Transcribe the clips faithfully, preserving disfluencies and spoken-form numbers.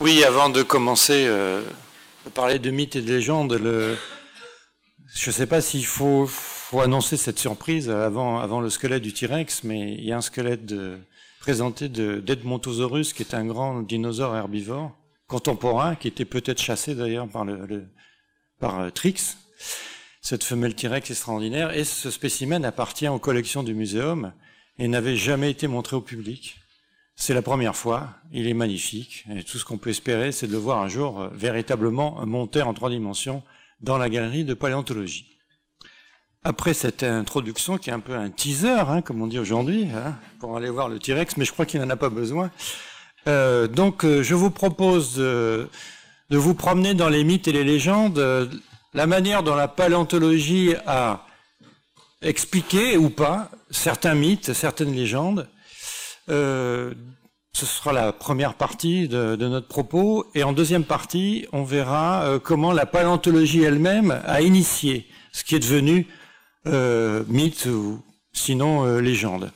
Oui, avant de commencer euh, à parler de mythes et de légendes, le... je ne sais pas s'il faut, faut annoncer cette surprise avant, avant le squelette du T-Rex, mais il y a un squelette de, présenté d'Edmontosaurus, qui est un grand dinosaure herbivore contemporain, qui était peut-être chassé d'ailleurs par, le, le, par euh, Trix, cette femelle T-Rex extraordinaire, et ce spécimen appartient aux collections du muséum et n'avait jamais été montré au public. C'est la première fois, il est magnifique, et tout ce qu'on peut espérer, c'est de le voir un jour euh, véritablement monter en trois dimensions dans la galerie de paléontologie. Après cette introduction, qui est un peu un teaser, hein, comme on dit aujourd'hui, hein, pour aller voir le T-Rex, mais je crois qu'il n'en a pas besoin, euh, donc euh, je vous propose de, de vous promener dans les mythes et les légendes, euh, la manière dont la paléontologie a expliqué, ou pas, certains mythes, certaines légendes. Euh, ce sera la première partie de, de notre propos, et en deuxième partie, on verra euh, comment la paléontologie elle-même a initié ce qui est devenu euh, mythe ou sinon euh, légende.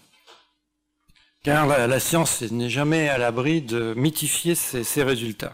Car la, la science n'est jamais à l'abri de mythifier ses, ses résultats.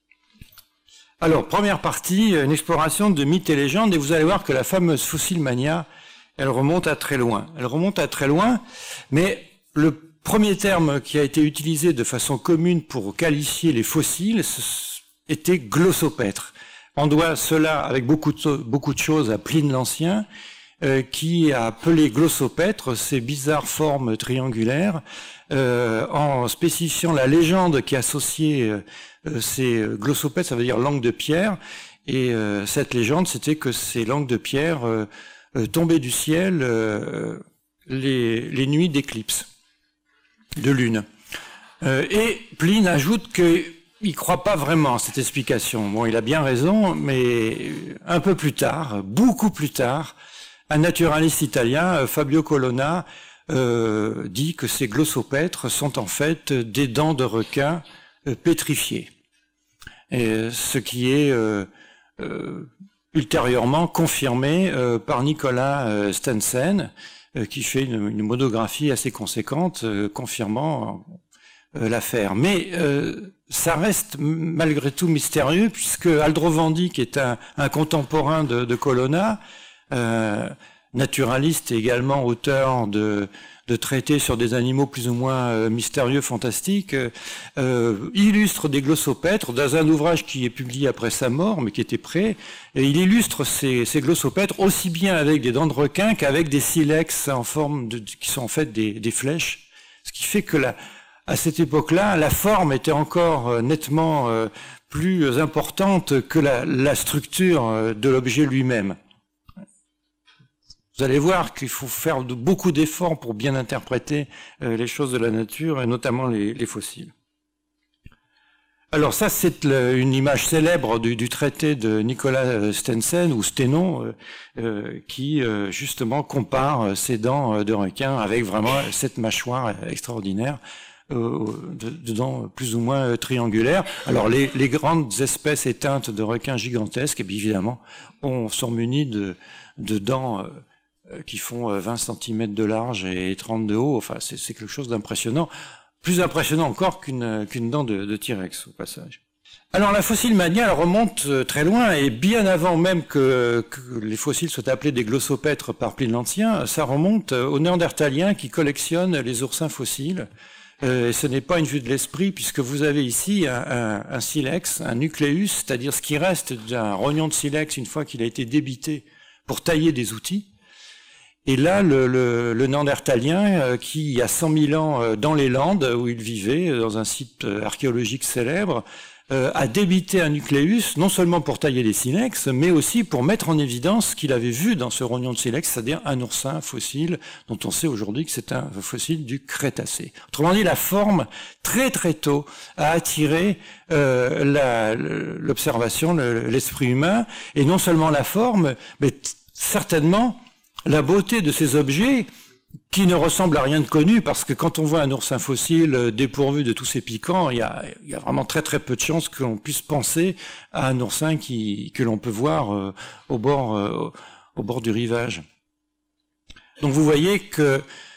Alors, première partie, une exploration de mythes et légendes, et vous allez voir que la fameuse Fossil Mania, elle remonte à très loin. Elle remonte à très loin, mais le premier terme qui a été utilisé de façon commune pour qualifier les fossiles était glossopètre. On doit cela, avec beaucoup de, beaucoup de choses, à Pline l'Ancien, euh, qui a appelé glossopètre ces bizarres formes triangulaires, euh, en spécifiant la légende qui associait euh, ces glossopètres, ça veut dire langue de pierre, et euh, cette légende, c'était que ces langues de pierre euh, euh, tombaient du ciel euh, les, les nuits d'éclipse de lune. Euh, et Pline ajoute qu'il ne croit pas vraiment à cette explication. Bon, il a bien raison, mais un peu plus tard, beaucoup plus tard, un naturaliste italien, Fabio Colonna, euh, dit que ces glossopètres sont en fait des dents de requin euh, pétrifiées. Et ce qui est euh, euh, ultérieurement confirmé euh, par Nicolas euh, Stensen, qui fait une, une monographie assez conséquente, euh, confirmant euh, l'affaire. Mais euh, ça reste malgré tout mystérieux, puisque Aldrovandi, qui est un, un contemporain de, de Colonna, euh, naturaliste et également auteur de, de traités sur des animaux plus ou moins euh, mystérieux, fantastiques, euh, illustre des glossopètres dans un ouvrage qui est publié après sa mort, mais qui était prêt. Et il illustre ces, ces glossopètres aussi bien avec des dents de requin qu'avec des silex en forme de, qui sont en fait des, des flèches. Ce qui fait que la, à cette époque-là, la forme était encore euh, nettement euh, plus importante que la, la structure euh, de l'objet lui-même. Vous allez voir qu'il faut faire de, beaucoup d'efforts pour bien interpréter euh, les choses de la nature, et notamment les, les fossiles. Alors ça, c'est une image célèbre du, du traité de Nicolas Stensen, ou Stenon, euh, euh, qui euh, justement compare ces dents de requin avec vraiment cette mâchoire extraordinaire, euh, de, de dents plus ou moins triangulaires. Alors les, les grandes espèces éteintes de requins gigantesques, et bien évidemment, on sont munis de, de dents euh, qui font vingt centimètres de large et trente de haut. Enfin, c'est quelque chose d'impressionnant. Plus impressionnant encore qu'une qu'une dent de, de T-Rex, au passage. Alors, la Fossil Mania, elle remonte très loin, et bien avant même que, que les fossiles soient appelés des glossopètres par Pline l'Ancien, ça remonte aux Néandertaliens qui collectionnent les oursins fossiles. Euh, et ce n'est pas une vue de l'esprit, puisque vous avez ici un, un, un silex, un nucléus, c'est-à-dire ce qui reste d'un rognon de silex une fois qu'il a été débité pour tailler des outils. Et là, le, le, le Néandertalien, euh, qui, il y a cent mille ans, euh, dans les Landes, où il vivait, dans un site euh, archéologique célèbre, euh, a débité un nucléus, non seulement pour tailler les silex, mais aussi pour mettre en évidence ce qu'il avait vu dans ce rognon de silex, c'est-à-dire un oursin fossile, dont on sait aujourd'hui que c'est un fossile du Crétacé. Autrement dit, la forme, très très tôt, a attiré euh, l'observation, l'esprit humain, et non seulement la forme, mais certainement la beauté de ces objets qui ne ressemblent à rien de connu, parce que quand on voit un oursin fossile dépourvu de tous ses piquants, il y a, il y a vraiment très très peu de chances que l'on puisse penser à un oursin qui, que l'on peut voir euh, au bord, euh, au bord du rivage. Donc vous voyez que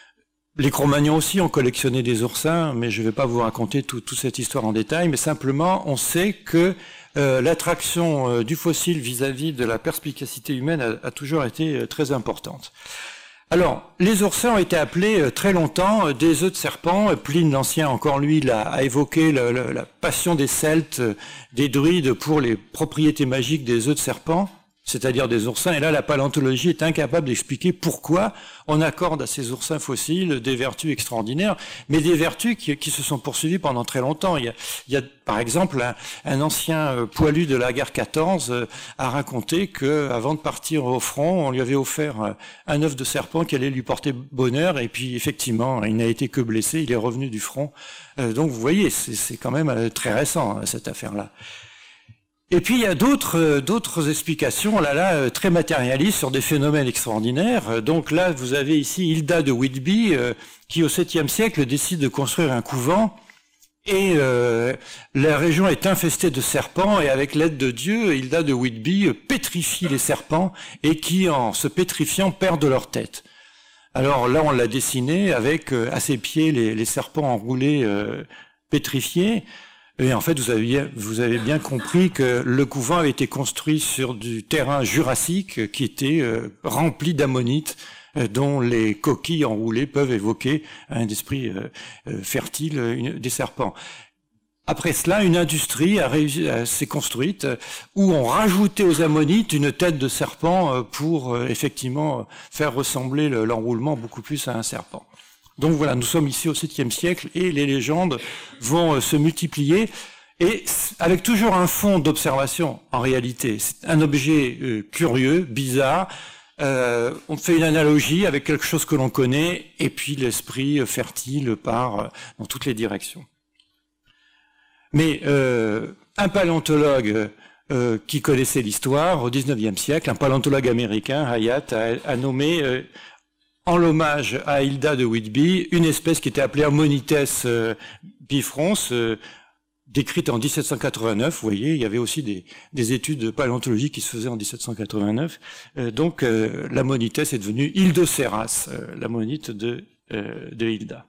Les Cro-Magnons aussi ont collectionné des oursins, mais je ne vais pas vous raconter tout, toute cette histoire en détail, mais simplement on sait que euh, l'attraction euh, du fossile vis-à-vis de la perspicacité humaine a, a toujours été euh, très importante. Alors, les oursins ont été appelés euh, très longtemps euh, des œufs de serpent. Pline l'Ancien, encore lui, là, a évoqué le, le, la passion des Celtes, euh, des druides pour les propriétés magiques des œufs de serpent, c'est-à-dire des oursins. Et là, la paléontologie est incapable d'expliquer pourquoi on accorde à ces oursins fossiles des vertus extraordinaires, mais des vertus qui, qui se sont poursuivies pendant très longtemps. Il y a, il y a par exemple, un, un ancien poilu de la guerre quatorze euh, a raconté que, avant de partir au front, on lui avait offert un œuf de serpent qui allait lui porter bonheur, et puis effectivement, il n'a été que blessé, il est revenu du front. Euh, donc vous voyez, c'est quand même très récent, cette affaire-là. Et puis il y a d'autres d'autres explications, là là très matérialistes sur des phénomènes extraordinaires. Donc là vous avez ici Hilda de Whitby euh, qui au septième siècle décide de construire un couvent et euh, la région est infestée de serpents et avec l'aide de Dieu, Hilda de Whitby pétrifie les serpents et qui en se pétrifiant perdent leur tête. Alors là on l'a dessiné avec euh, à ses pieds les, les serpents enroulés euh, pétrifiés. Et en fait, vous avez, bien, vous avez bien compris que le couvent avait été construit sur du terrain jurassique qui était euh, rempli d'ammonites, euh, dont les coquilles enroulées peuvent évoquer un esprit euh, euh, fertile une, des serpents. Après cela, une industrie a réussi, euh, s'est construite euh, où on rajoutait aux ammonites une tête de serpent euh, pour euh, effectivement faire ressembler le, l'enroulement beaucoup plus à un serpent. Donc voilà, nous sommes ici au septième siècle et les légendes vont euh, se multiplier et avec toujours un fond d'observation en réalité. C'est un objet euh, curieux, bizarre, euh, on fait une analogie avec quelque chose que l'on connaît et puis l'esprit euh, fertile part euh, dans toutes les directions. Mais euh, un paléontologue euh, qui connaissait l'histoire au dix-neuvième siècle, un paléontologue américain, Hayat, a, a nommé... Euh, en l'hommage à Hilda de Whitby, une espèce qui était appelée Ammonites euh, bifrons, euh, décrite en dix-sept cent quatre-vingt-neuf. Vous voyez, il y avait aussi des, des études paléontologiques qui se faisaient en dix-sept cent quatre-vingt-neuf. Euh, donc, euh, l'Ammonites est devenue Hildoceras, euh, l'ammonite de, euh, de Hilda.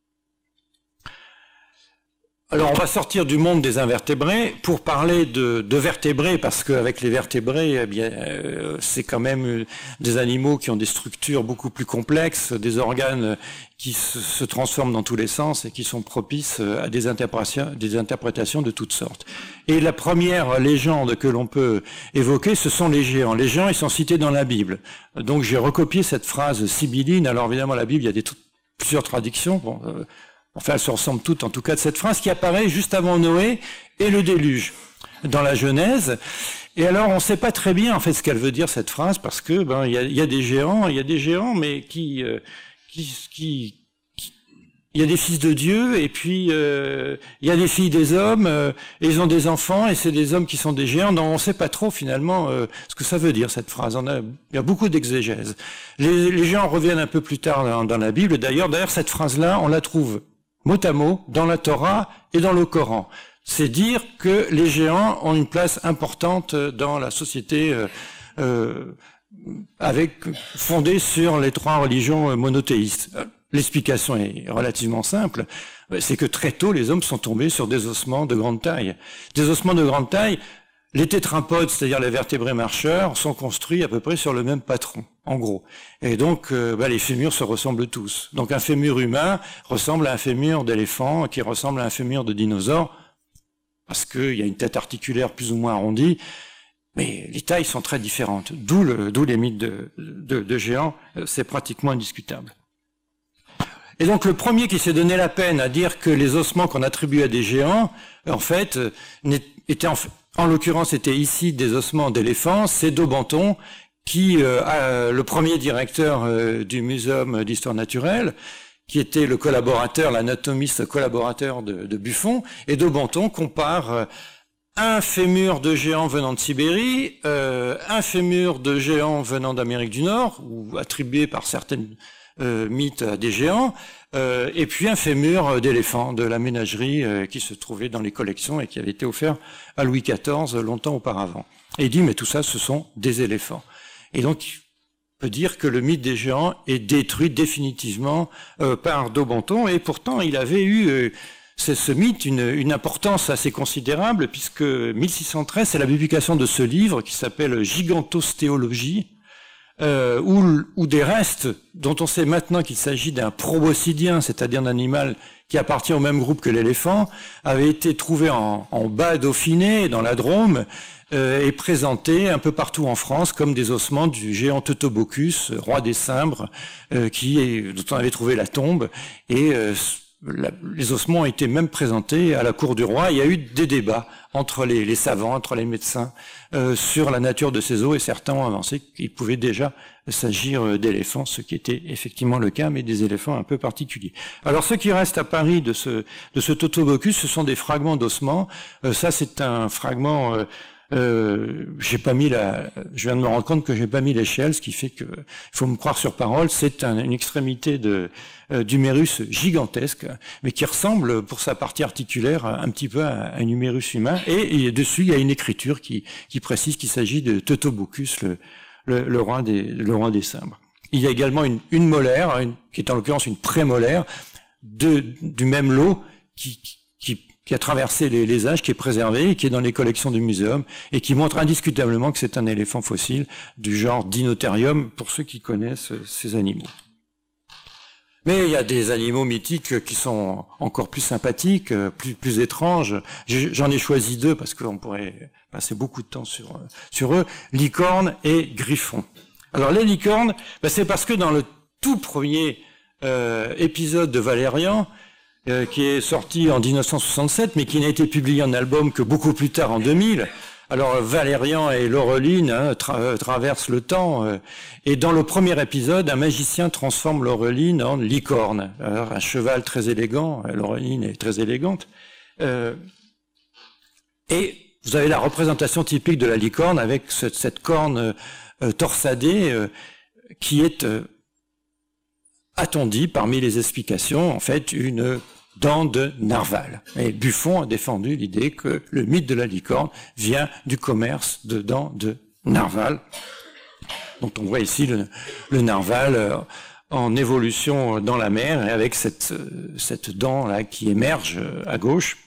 Alors, on va sortir du monde des invertébrés pour parler de, de vertébrés, parce qu'avec les vertébrés, eh bien, euh, c'est quand même des animaux qui ont des structures beaucoup plus complexes, des organes qui se, se transforment dans tous les sens et qui sont propices à des interprétations, des interprétations de toutes sortes. Et la première légende que l'on peut évoquer, ce sont les géants. Les géants, ils sont cités dans la Bible. Donc, j'ai recopié cette phrase sibylline. Alors, évidemment, la Bible, il y a des, plusieurs traductions. Bon, euh, Enfin, elles se ressemblent toutes, en tout cas, de cette phrase qui apparaît juste avant Noé et le déluge dans la Genèse. Et alors, on ne sait pas très bien, en fait, ce qu'elle veut dire, cette phrase, parce que, ben, il y a, y a des géants, il y a des géants, mais qui, euh, qui, qui, qui, il y a des fils de Dieu, et puis, euh, il y a des filles des hommes, euh, et ils ont des enfants, et c'est des hommes qui sont des géants. Non, on ne sait pas trop, finalement, euh, ce que ça veut dire, cette phrase. On a, il y a beaucoup d'exégèses. Les, les géants reviennent un peu plus tard dans, dans la Bible. D'ailleurs, d'ailleurs, cette phrase-là, on la trouve mot à mot, dans la Torah et dans le Coran. C'est dire que les géants ont une place importante dans la société euh, euh, avec, fondée sur les trois religions monothéistes. L'explication est relativement simple, c'est que très tôt, les hommes sont tombés sur des ossements de grande taille. Des ossements de grande taille, les tétrapodes, c'est-à-dire les vertébrés marcheurs, sont construits à peu près sur le même patron, en gros. Et donc, euh, bah, les fémurs se ressemblent tous. Donc, un fémur humain ressemble à un fémur d'éléphant, qui ressemble à un fémur de dinosaure, parce qu'il y a une tête articulaire plus ou moins arrondie, mais les tailles sont très différentes. D'où le, d'où les mythes de, de, de géants, c'est pratiquement indiscutable. Et donc, le premier qui s'est donné la peine à dire que les ossements qu'on attribuait à des géants, en fait, étaient en fait, en l'occurrence, c'était ici des ossements d'éléphants, c'est Daubenton, qui, euh, a, le premier directeur euh, du Muséum d'histoire naturelle, qui était le collaborateur, l'anatomiste collaborateur de, de Buffon, et Daubenton compare euh, un fémur de géant venant de Sibérie, euh, un fémur de géant venant d'Amérique du Nord, ou attribué par certaines euh, mythes à des géants, euh, et puis un fémur d'éléphant de la ménagerie euh, qui se trouvait dans les collections et qui avait été offert à Louis quatorze longtemps auparavant. Et il dit, mais tout ça, ce sont des éléphants. Et donc, peut dire que le mythe des géants est détruit définitivement euh, par Daubenton, et pourtant il avait eu euh, ce, ce mythe une, une importance assez considérable, puisque mille six cent treize, c'est la publication de ce livre qui s'appelle Gigantostéologie, euh, où, où des restes dont on sait maintenant qu'il s'agit d'un proboscidien, c'est-à-dire d'un animal qui appartient au même groupe que l'éléphant, avaient été trouvés en, en bas Dauphiné, dans la Drôme, euh, et présentés un peu partout en France comme des ossements du géant Teutobochus, roi des Cimbres, euh, qui est, dont on avait trouvé la tombe, et euh, la, les ossements ont été même présentés à la cour du roi. Il y a eu des débats entre les, les savants, entre les médecins, euh, sur la nature de ces os, et certains ont avancé qu'il pouvait déjà s'agir d'éléphants, ce qui était effectivement le cas, mais des éléphants un peu particuliers. Alors, ce qui reste à Paris de ce, de ce Teutobochus, ce sont des fragments d'ossements. Euh, ça, c'est un fragment... Euh, Euh, j'ai pas mis la, je viens de me rendre compte que j'ai pas mis l'échelle, ce qui fait que, il faut me croire sur parole, c'est un, une extrémité de, euh, d'humérus gigantesque, mais qui ressemble, pour sa partie articulaire, un petit peu à un humérus humain, et, et dessus, il y a une écriture qui, qui précise qu'il s'agit de Teutobochus, le, le, le roi des, le roi des Cimbres. Il y a également une, une molaire, une, qui est en l'occurrence une prémolaire, de, du même lot, qui, qui qui a traversé les, les âges, qui est préservé, et qui est dans les collections du muséum, et qui montre indiscutablement que c'est un éléphant fossile du genre Dinotherium, pour ceux qui connaissent ces animaux. Mais il y a des animaux mythiques qui sont encore plus sympathiques, plus, plus étranges. J'en ai choisi deux, parce qu'on pourrait passer beaucoup de temps sur, sur eux, licorne et griffon. Alors les licornes, ben c'est parce que dans le tout premier euh, épisode de Valérian, Euh, qui est sorti en mille neuf cent soixante-sept, mais qui n'a été publié en album que beaucoup plus tard, en deux mille. Alors Valérian et Laureline hein, tra traversent le temps, euh, et dans le premier épisode, un magicien transforme Laureline en licorne. Alors, un cheval très élégant, Laureline est très élégante, euh, et vous avez la représentation typique de la licorne avec cette, cette corne euh, torsadée euh, qui est, euh, a-t-on dit, parmi les explications, en fait, une dents de narval. Et Buffon a défendu l'idée que le mythe de la licorne vient du commerce de dents de narval. Donc on voit ici le, le narval euh, en évolution dans la mer, et avec cette, euh, cette dent-là qui émerge euh, à gauche.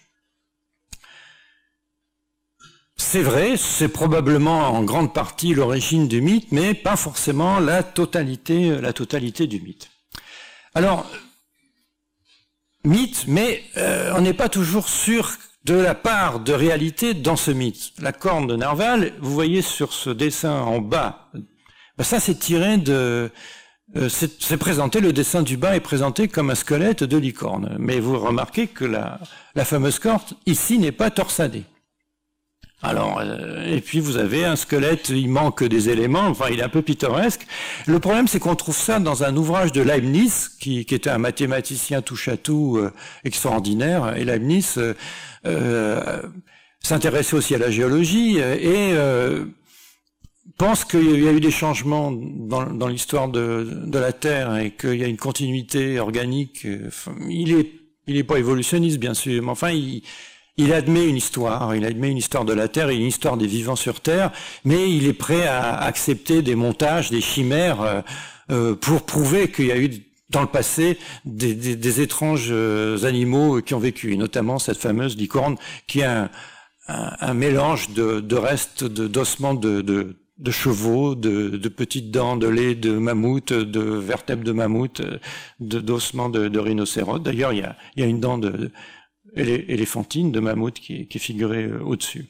C'est vrai, c'est probablement en grande partie l'origine du mythe, mais pas forcément la totalité, la totalité du mythe. Alors, mythe, mais euh, on n'est pas toujours sûr de la part de réalité dans ce mythe. La corne de narval, vous voyez sur ce dessin en bas, ben ça c'est tiré de... Euh, c'est présenté, le dessin du bas est présenté comme un squelette de licorne. Mais vous remarquez que la, la fameuse corne, ici, n'est pas torsadée. Alors, euh, et puis vous avez un squelette, il manque des éléments, enfin il est un peu pittoresque. Le problème c'est qu'on trouve ça dans un ouvrage de Leibniz, qui, qui était un mathématicien touche-à-tout euh, extraordinaire, et Leibniz euh, euh, s'intéressait aussi à la géologie, et euh, pense qu'il y a eu des changements dans, dans l'histoire de, de la Terre, et qu'il y a une continuité organique. Enfin, il est, il est pas évolutionniste bien sûr, mais enfin il... Il admet une histoire, il admet une histoire de la Terre et une histoire des vivants sur Terre, mais il est prêt à accepter des montages, des chimères, euh, pour prouver qu'il y a eu dans le passé des, des, des étranges animaux qui ont vécu, et notamment cette fameuse licorne qui est un, un, un mélange de, de restes d'ossements de, de, de chevaux, de, de petites dents de lait de mammouth, de vertèbres de mammouth, d'ossements de, de, de rhinocéros. D'ailleurs, il y a, il y a une dent de... de éléphantine de mammouth qui est, qui est figurée euh, au-dessus.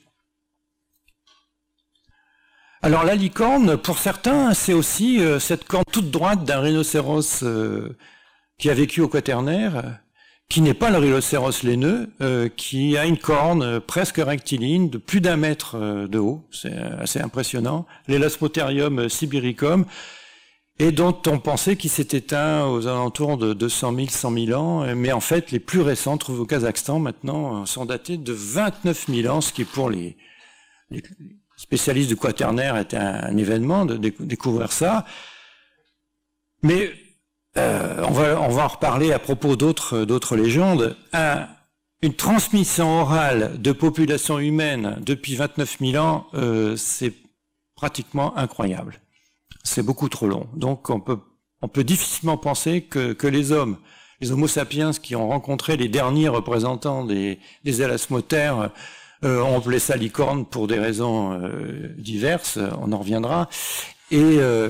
Alors la licorne, pour certains, c'est aussi euh, cette corne toute droite d'un rhinocéros euh, qui a vécu au Quaternaire, qui n'est pas le rhinocéros laineux, euh, qui a une corne euh, presque rectiligne de plus d'un mètre euh, de haut, c'est assez impressionnant, l'Elasmotherium sibiricum, et dont on pensait qu'il s'est éteint aux alentours de deux cent mille, cent mille ans, mais en fait, les plus récents, trouvés au Kazakhstan, maintenant, sont datés de vingt-neuf mille ans, ce qui, pour les, les spécialistes du Quaternaire, était un, un événement de découvrir ça. Mais euh, on va, on va en reparler à propos d'autres d'autres légendes. Un, une transmission orale de population humaine depuis vingt-neuf mille ans, euh, c'est pratiquement incroyable. c'est beaucoup trop long. Donc on peut, on peut difficilement penser que, que les hommes, les Homo sapiens qui ont rencontré les derniers représentants des, des élasmotères, euh, ont appelé ça licorne pour des raisons euh, diverses, on en reviendra, et euh,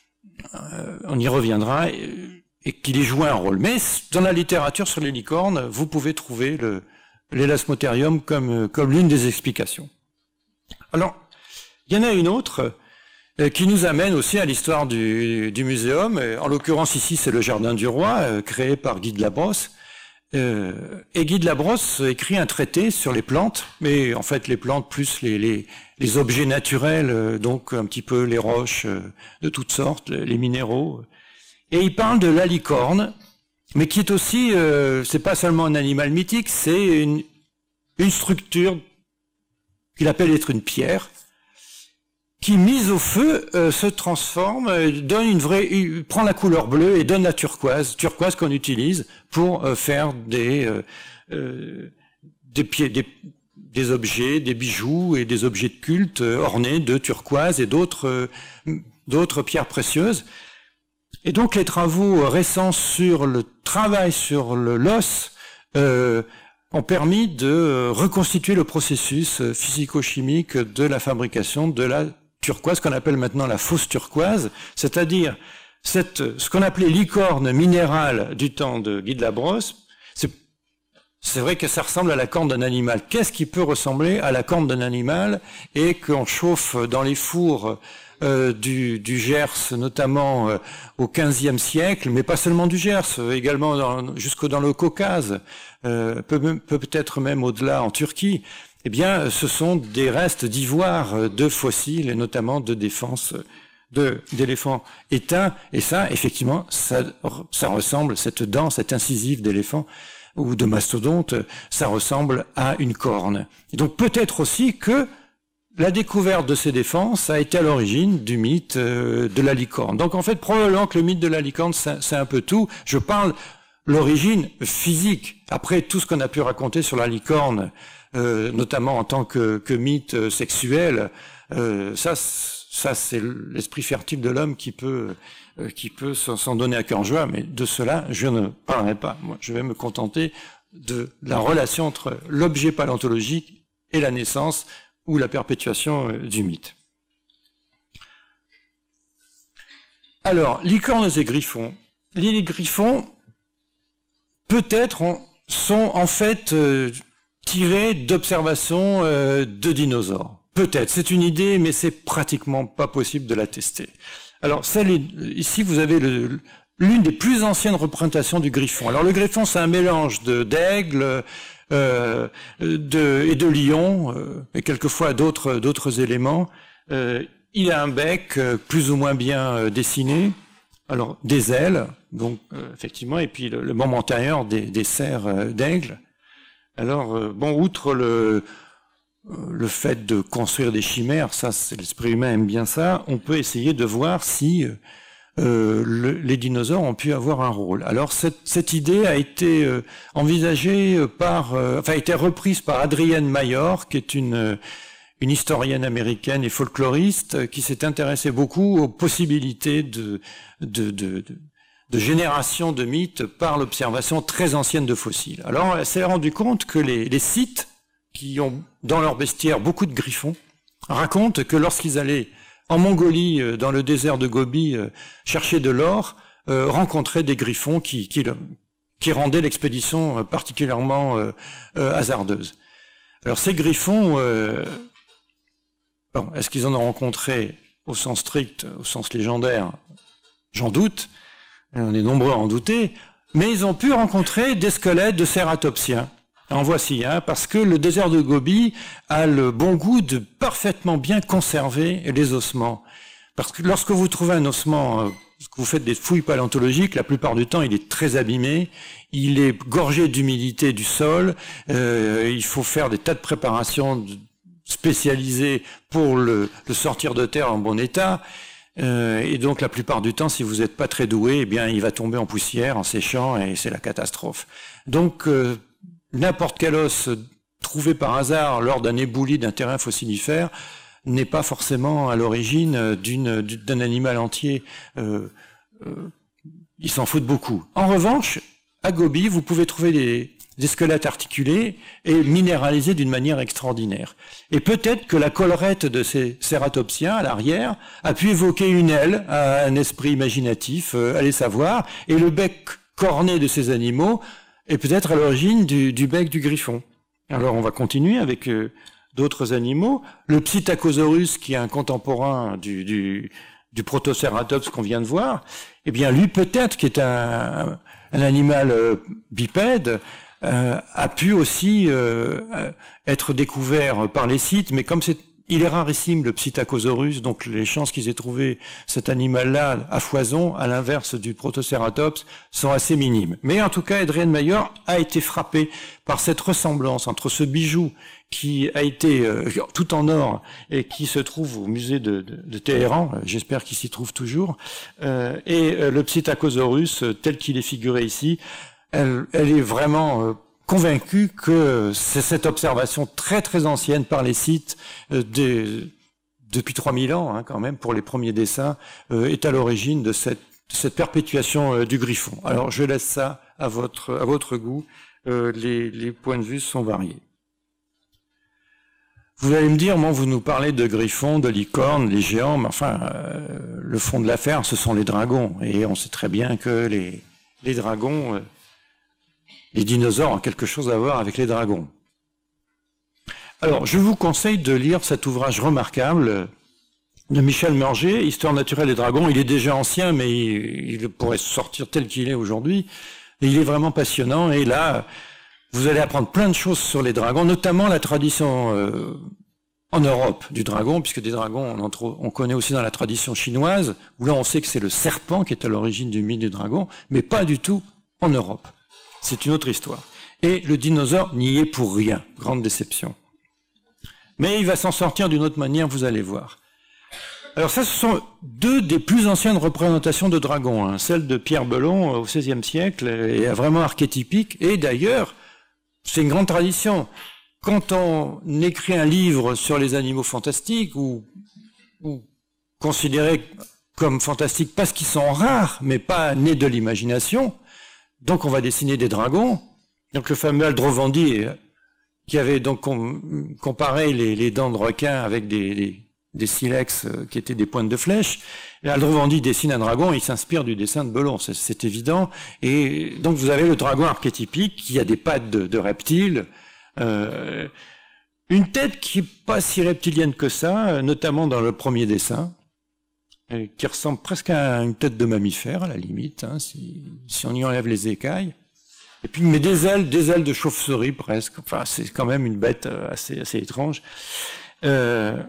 euh, on y reviendra, et, et qu'il ait joué un rôle. Mais dans la littérature sur les licornes, vous pouvez trouver le, l'élasmotherium comme, comme l'une des explications. Alors, il y en a une autre euh, qui nous amène aussi à l'histoire du, du muséum. En l'occurrence, ici, c'est le Jardin du Roi, euh, créé par Guy de Labrosse. Euh, et Guy de Labrosse écrit un traité sur les plantes, mais en fait, les plantes plus les, les, les objets naturels, euh, donc un petit peu les roches euh, de toutes sortes, les minéraux. Et il parle de la licorne, mais qui est aussi, euh, c'est pas seulement un animal mythique, c'est une, une structure qu'il appelle être une pierre, qui, mise au feu, euh, se transforme, euh, donne une vraie, euh, prend la couleur bleue et donne la turquoise, turquoise qu'on utilise pour euh, faire des euh, euh, des, pieds, des des objets, des bijoux et des objets de culte euh, ornés de turquoise et d'autres euh, d'autres pierres précieuses. Et donc les travaux récents sur le travail sur le l'os euh, ont permis de reconstituer le processus physico-chimique de la fabrication de la turquoise, qu'on appelle maintenant la fausse turquoise, c'est-à-dire cette, ce qu'on appelait licorne minérale du temps de Guy de Labrosse. C'est, c'est vrai que ça ressemble à la corne d'un animal. Qu'est-ce qui peut ressembler à la corne d'un animal et qu'on chauffe dans les fours euh, du, du Gers, notamment euh, au quinzième siècle, mais pas seulement du Gers, également dans, jusqu'au dans le Caucase, euh, peut, peut-être même au-delà en Turquie. Eh bien, ce sont des restes d'ivoire de fossiles, et notamment de défense de, d'éléphants éteints. Et ça, effectivement, ça, ça ressemble, cette dent, cette incisive d'éléphant ou de mastodonte, ça ressemble à une corne. Et donc peut-être aussi que la découverte de ces défenses a été à l'origine du mythe de la licorne. Donc en fait, probablement que le mythe de la licorne, c'est un peu tout. Je parle l'origine physique. Après, tout ce qu'on a pu raconter sur la licorne, Euh, notamment en tant que, que mythe euh, sexuel, euh, ça, ça c'est l'esprit fertile de l'homme qui peut, euh, qui peut s'en donner à cœur joie, mais de cela, je ne parlerai pas. Moi, je vais me contenter de la relation entre l'objet paléontologique et la naissance ou la perpétuation euh, du mythe. Alors, licornes et griffons. Les griffons, peut-être, sont en fait euh, tirés d'observations euh, de dinosaures. Peut-être, c'est une idée, mais c'est pratiquement pas possible de la tester. Alors, celle est, ici, vous avez le, l'une des plus anciennes représentations du griffon. Alors, le griffon, c'est un mélange de d'aigle euh, de, et de lion, euh, et quelquefois d'autres d'autres éléments. Euh, il a un bec euh, plus ou moins bien euh, dessiné. Alors, des ailes, donc euh, effectivement, et puis le, le membre antérieur des, des serres euh, d'aigle. Alors, euh, bon, outre le, euh, le fait de construire des chimères, ça, c'est, l'esprit humain aime bien ça, on peut essayer de voir si euh, le, les dinosaures ont pu avoir un rôle. Alors, cette, cette idée a été euh, envisagée par, euh, enfin, a été reprise par Adrienne Mayor, qui est une, une historienne américaine et folkloriste, qui s'est intéressée beaucoup aux possibilités de, de, de, de de génération de mythes par l'observation très ancienne de fossiles. Alors, elle s'est rendue compte que les, les sites qui ont dans leur bestiaire beaucoup de griffons racontent que lorsqu'ils allaient en Mongolie, dans le désert de Gobi, chercher de l'or, euh, rencontraient des griffons qui, qui, qui rendaient l'expédition particulièrement euh, euh, hasardeuse. Alors, ces griffons, euh, bon, est-ce qu'ils en ont rencontré au sens strict, au sens légendaire? J'en doute. On est nombreux à en douter, mais ils ont pu rencontrer des squelettes de cératopsiens. En voici un, parce que le désert de Gobi a le bon goût de parfaitement bien conserver les ossements. Parce que lorsque vous trouvez un ossement, que vous faites des fouilles paléontologiques, la plupart du temps, il est très abîmé, il est gorgé d'humidité du sol, euh, il faut faire des tas de préparations spécialisées pour le, le sortir de terre en bon état. Euh, et donc la plupart du temps, si vous n'êtes pas très doué, eh bien il va tomber en poussière, en séchant, et c'est la catastrophe. Donc euh, n'importe quel os trouvé par hasard lors d'un éboulis d'un terrain fossilifère n'est pas forcément à l'origine d'une, d'un animal entier. Euh, euh, ils s'en foutent beaucoup. En revanche, à Gobi, vous pouvez trouver des, des squelettes articulés et minéralisés d'une manière extraordinaire. Et peut-être que la collerette de ces cératopsiens à l'arrière a pu évoquer une aile à un esprit imaginatif, euh, allez savoir, et le bec corné de ces animaux est peut-être à l'origine du, du bec du griffon. Alors on va continuer avec euh, d'autres animaux. Le Psittacosaurus, qui est un contemporain du, du, du Protocératops qu'on vient de voir, eh bien lui peut-être, qui est un, un animal euh, bipède, euh, a pu aussi euh, être découvert par les sites, mais comme c'est il est rarissime, le Psittacosaurus, donc les chances qu'ils aient trouvé cet animal-là à foison, à l'inverse du Protocératops, sont assez minimes. Mais en tout cas, Adrian Mayer a été frappé par cette ressemblance entre ce bijou qui a été euh, tout en or et qui se trouve au musée de, de, de Téhéran, j'espère qu'il s'y trouve toujours, euh, et euh, le Psittacosaurus tel qu'il est figuré ici. Elle, elle est vraiment euh, convaincu que c'est cette observation très très ancienne par les sites euh, des, depuis trois mille ans, hein, quand même, pour les premiers dessins, euh, est à l'origine de cette, cette perpétuation euh, du griffon. Alors je laisse ça à votre, à votre goût, euh, les, les points de vue sont variés. Vous allez me dire, bon, vous nous parlez de griffons, de licornes, les géants, mais enfin, euh, le fond de l'affaire, ce sont les dragons, et on sait très bien que les, les dragons... Euh, Les dinosaures ont quelque chose à voir avec les dragons. Alors, je vous conseille de lire cet ouvrage remarquable de Michel Merger, Histoire naturelle des dragons. Il est déjà ancien, mais il, il pourrait sortir tel qu'il est aujourd'hui. Et il est vraiment passionnant. Et là, vous allez apprendre plein de choses sur les dragons, notamment la tradition euh, en Europe du dragon, puisque des dragons, on, en trouve, on connaît aussi dans la tradition chinoise, où là, on sait que c'est le serpent qui est à l'origine du mythe du dragon, mais pas du tout en Europe. C'est une autre histoire. Et le dinosaure n'y est pour rien. Grande déception. Mais il va s'en sortir d'une autre manière, vous allez voir. Alors ça, ce sont deux des plus anciennes représentations de dragons. Hein. Celle de Pierre Belon au seizième siècle est vraiment archétypique. Et d'ailleurs, c'est une grande tradition. Quand on écrit un livre sur les animaux fantastiques, ou, ou considérés comme fantastiques parce qu'ils sont rares, mais pas nés de l'imagination, donc on va dessiner des dragons. Donc le fameux Aldrovandi, qui avait donc com comparé les, les dents de requin avec des, des, des silex qui étaient des pointes de flèche. Et Aldrovandi dessine un dragon, il s'inspire du dessin de Belon, c'est évident. Et donc vous avez le dragon archétypique qui a des pattes de, de reptiles, euh, une tête qui n'est pas si reptilienne que ça, notamment dans le premier dessin, qui ressemble presque à une tête de mammifère, à la limite, hein, si, si on y enlève les écailles. Et puis, mais des ailes, des ailes de chauve-souris presque. Enfin, c'est quand même une bête assez, assez étrange. Euh,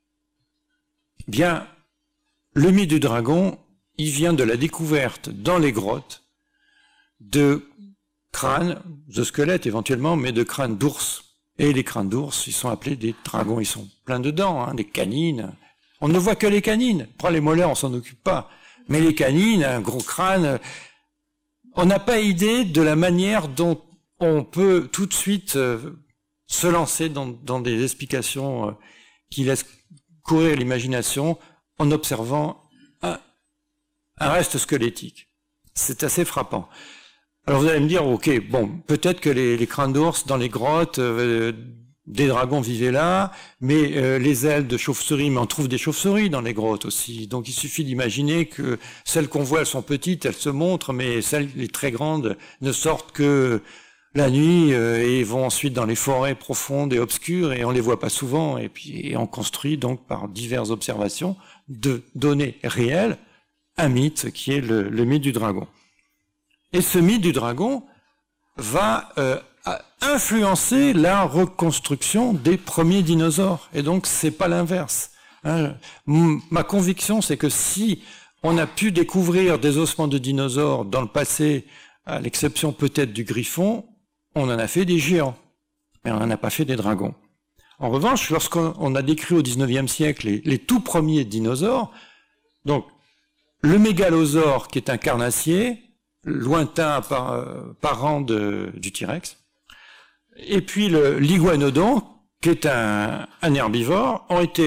bien, le mythe du dragon, il vient de la découverte dans les grottes de crânes, de squelettes éventuellement, mais de crânes d'ours. Et les crânes d'ours, ils sont appelés des dragons. Ils sont pleins de dents, hein, des canines. On ne voit que les canines. Pour les molaires, on s'en occupe pas. Mais les canines, un gros crâne, on n'a pas idée de la manière dont on peut tout de suite euh, se lancer dans, dans des explications euh, qui laissent courir l'imagination en observant un, un reste squelettique. C'est assez frappant. Alors vous allez me dire, ok, bon, peut-être que les, les crânes d'ours dans les grottes, euh, des dragons vivaient là, mais euh, les ailes de chauve-souris, mais on trouve des chauves-souris dans les grottes aussi. Donc il suffit d'imaginer que celles qu'on voit, elles sont petites, elles se montrent, mais celles, les très grandes, ne sortent que la nuit euh, et vont ensuite dans les forêts profondes et obscures, et on les voit pas souvent. Et puis et on construit donc par diverses observations de données réelles un mythe qui est le, le mythe du dragon. Et ce mythe du dragon va euh, influencer la reconstruction des premiers dinosaures. Et donc, c'est pas l'inverse. Hein. Ma conviction, c'est que si on a pu découvrir des ossements de dinosaures dans le passé, à l'exception peut-être du griffon, on en a fait des géants, mais on n'en a pas fait des dragons. En revanche, lorsqu'on a décrit au dix-neuvième siècle les, les tout premiers dinosaures, donc le mégalosaure qui est un carnassier, lointain par, euh, parent de, du T-Rex, et puis le l'iguanodon, qui est un, un herbivore, ont été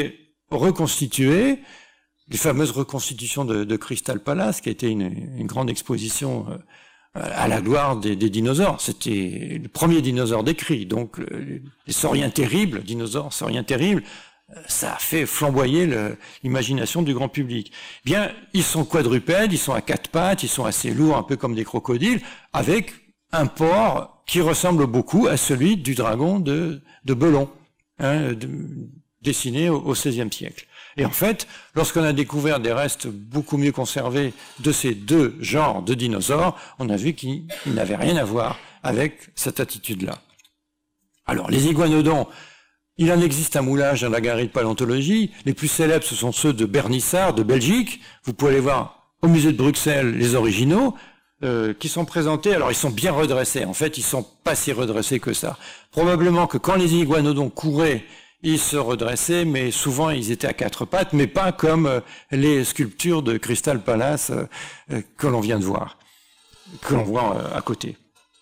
reconstituer les fameuses reconstitutions de, de Crystal Palace, qui a été une, une grande exposition euh, à la gloire des, des dinosaures. C'était le premier dinosaure décrit, donc le, les sauriens terribles, dinosaures, sauriens terribles, ça a fait flamboyer l'imagination du grand public. Bien, ils sont quadrupèdes, ils sont à quatre pattes, ils sont assez lourds, un peu comme des crocodiles, avec un port qui ressemble beaucoup à celui du dragon de, de Belon, hein, de, dessiné au, au seizième siècle. Et en fait, lorsqu'on a découvert des restes beaucoup mieux conservés de ces deux genres de dinosaures, on a vu qu'ils n'avaient rien à voir avec cette attitude-là. Alors, les iguanodons, il en existe un moulage dans la galerie de paléontologie. Les plus célèbres, ce sont ceux de Bernissart, de Belgique. Vous pouvez aller voir au musée de Bruxelles les originaux, euh, qui sont présentés. Alors, ils sont bien redressés. En fait, ils sont pas si redressés que ça. Probablement que quand les iguanodons couraient, ils se redressaient, mais souvent ils étaient à quatre pattes, mais pas comme euh, les sculptures de Crystal Palace euh, que l'on vient de voir, que l'on voit euh, à côté.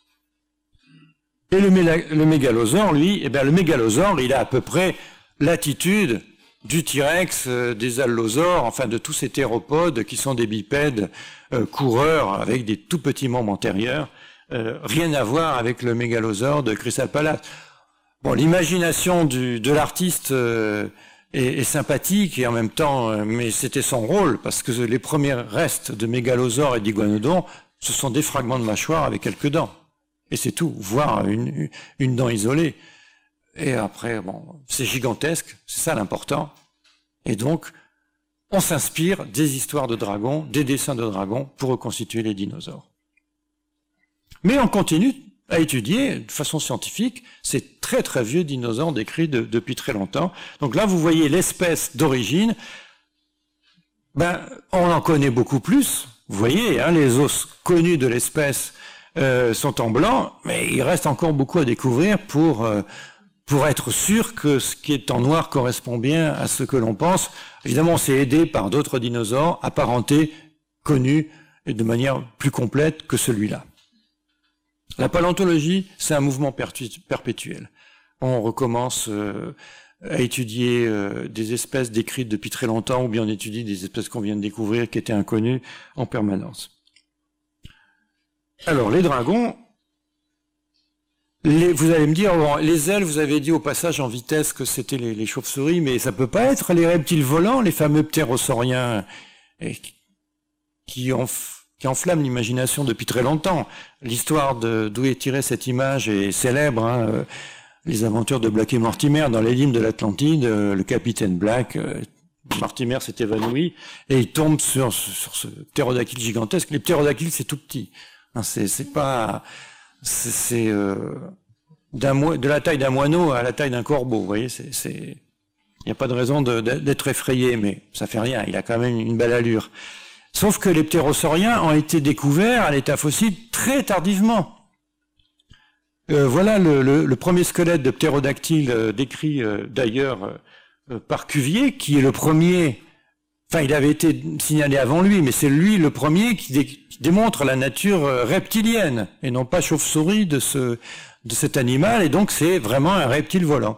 Et le, le mégalosaure, lui, eh bien, le mégalosaure, il a à peu près l'attitude du T-Rex, euh, des allosaures, enfin de tous ces théropodes qui sont des bipèdes euh, coureurs avec des tout petits membres antérieurs, euh, rien à voir avec le mégalosaure de Crystal Palace. Bon, l'imagination de l'artiste euh, est, est sympathique et en même temps, euh, mais c'était son rôle, parce que les premiers restes de mégalosaures et d'iguanodons, ce sont des fragments de mâchoire avec quelques dents. Et c'est tout, voire une, une dent isolée. Et après, bon, c'est gigantesque, c'est ça l'important. Et donc, on s'inspire des histoires de dragons, des dessins de dragons, pour reconstituer les dinosaures. Mais on continue à étudier de façon scientifique ces très très vieux dinosaures décrits de, depuis très longtemps. Donc là, vous voyez l'espèce d'origine. Ben, on en connaît beaucoup plus. Vous voyez, hein, les os connus de l'espèce euh, sont en blanc, mais il reste encore beaucoup à découvrir pour euh, pour être sûr que ce qui est en noir correspond bien à ce que l'on pense. Évidemment, on s'est aidé par d'autres dinosaures apparentés, connus, et de manière plus complète que celui-là. La paléontologie, c'est un mouvement perpétuel. On recommence euh, à étudier euh, des espèces décrites depuis très longtemps, ou bien on étudie des espèces qu'on vient de découvrir qui étaient inconnues en permanence. Alors, les dragons, les, vous allez me dire, bon, les ailes, vous avez dit au passage en vitesse que c'était les, les chauves-souris, mais ça peut pas être les reptiles volants, les fameux ptérosauriens, et, qui ont... qui enflamme l'imagination depuis très longtemps. L'histoire d'où est tirée cette image est célèbre. Hein, euh, les aventures de Black et Mortimer dans les lignes de l'Atlantide. Euh, le capitaine Black, euh, Mortimer s'est évanoui et il tombe sur, sur ce ptérodactyle gigantesque. Les ptérodactyles, c'est tout petit. Hein, c'est pas, c'est euh, de la taille d'un moineau à la taille d'un corbeau. Vous voyez, c'est, il n'y a pas de raison d'être effrayé, mais ça fait rien. Il a quand même une belle allure. Sauf que les ptérosauriens ont été découverts à l'état fossile très tardivement. Euh, voilà le, le, le premier squelette de ptérodactyle euh, décrit euh, d'ailleurs euh, par Cuvier, qui est le premier, enfin il avait été signalé avant lui, mais c'est lui le premier qui, dé, qui démontre la nature euh, reptilienne, et non pas chauve-souris de, ce, de cet animal, et donc c'est vraiment un reptile volant.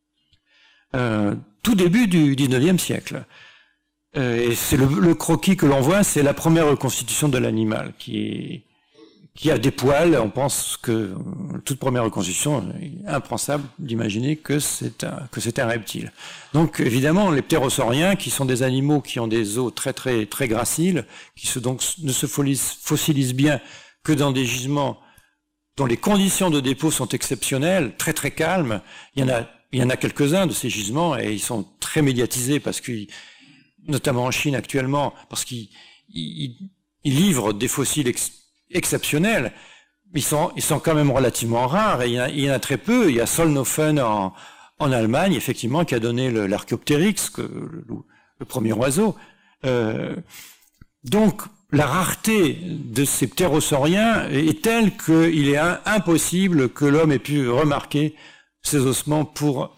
Euh, tout début du dix-neuvième siècle. Et c'est le, le croquis que l'on voit, c'est la première reconstitution de l'animal qui est, qui a des poils. On pense que toute première reconstitution est impensable d'imaginer que c'est un, que c'est un reptile. Donc évidemment, les ptérosauriens, qui sont des animaux qui ont des os très très très graciles, qui se, donc ne se fossilisent bien que dans des gisements dont les conditions de dépôt sont exceptionnelles, très très calmes. Il y en a, il y en a quelques-uns de ces gisements et ils sont très médiatisés parce qu'ils, notamment en Chine actuellement, parce qu'ils ils, ils livrent des fossiles ex, exceptionnels. Ils sont, ils sont quand même relativement rares, et il y en a, il y en a très peu. Il y a Solnhofen en, en Allemagne, effectivement, qui a donné l'Archéoptérix, le, le premier oiseau. Euh, donc, la rareté de ces ptérosauriens est telle qu'il est un, impossible que l'homme ait pu remarquer ces ossements pour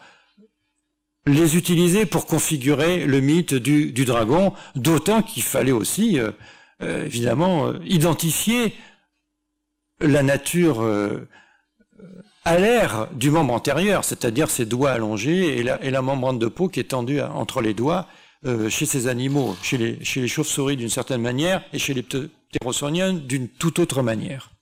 les utiliser pour configurer le mythe du, du dragon, d'autant qu'il fallait aussi, euh, euh, évidemment, euh, identifier la nature euh, à l'ère du membre antérieur, c'est-à-dire ses doigts allongés et la, et la membrane de peau qui est tendue à, entre les doigts euh, chez ces animaux, chez les, chez les chauves-souris d'une certaine manière et chez les ptérosauriens d'une toute autre manière.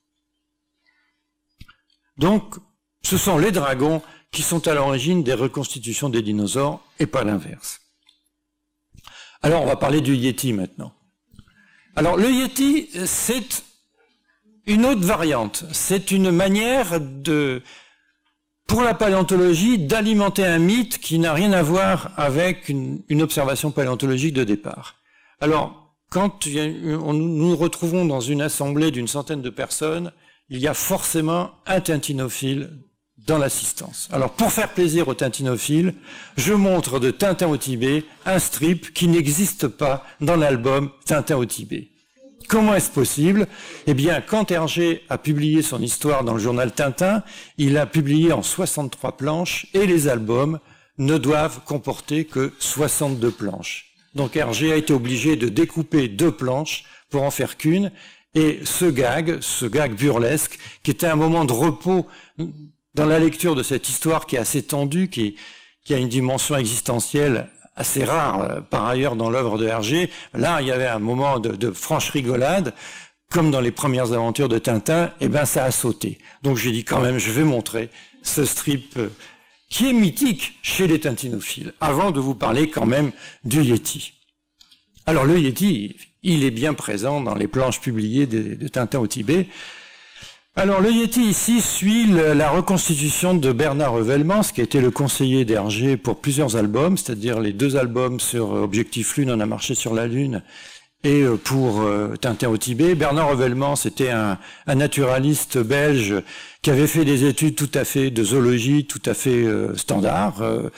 Donc, ce sont les dragons qui sont à l'origine des reconstitutions des dinosaures et pas l'inverse. Alors, on va parler du Yéti maintenant. Alors, le Yéti, c'est une autre variante. C'est une manière de, pour la paléontologie, d'alimenter un mythe qui n'a rien à voir avec une, une observation paléontologique de départ. Alors, quand il y a, on, nous nous retrouvons dans une assemblée d'une centaine de personnes, il y a forcément un tintinophile dans l'assistance. Alors, pour faire plaisir aux tintinophiles, je montre de Tintin au Tibet un strip qui n'existe pas dans l'album Tintin au Tibet. Comment est-ce possible? Eh bien, quand Hergé a publié son histoire dans le journal Tintin, il a publié en soixante-trois planches et les albums ne doivent comporter que soixante-deux planches. Donc Hergé a été obligé de découper deux planches pour en faire qu'une. Et ce gag, ce gag burlesque, qui était un moment de repos dans la lecture de cette histoire qui est assez tendue, qui, qui a une dimension existentielle assez rare euh, par ailleurs dans l'œuvre de Hergé, là il y avait un moment de, de franche rigolade, comme dans les premières aventures de Tintin, et ben ça a sauté. Donc j'ai dit quand même, je vais montrer ce strip euh, qui est mythique chez les tintinophiles, avant de vous parler quand même du Yéti. Alors le Yéti, il est bien présent dans les planches publiées de, de Tintin au Tibet. Alors le Yéti ici suit le, la reconstitution de Bernard Revellement, qui a été le conseiller d'Hergé pour plusieurs albums, c'est-à-dire les deux albums sur Objectif Lune, on a marché sur la Lune, et pour euh, Tintin au Tibet. Bernard Revellement, c'était un, un naturaliste belge qui avait fait des études tout à fait de zoologie, tout à fait euh, standard. Euh,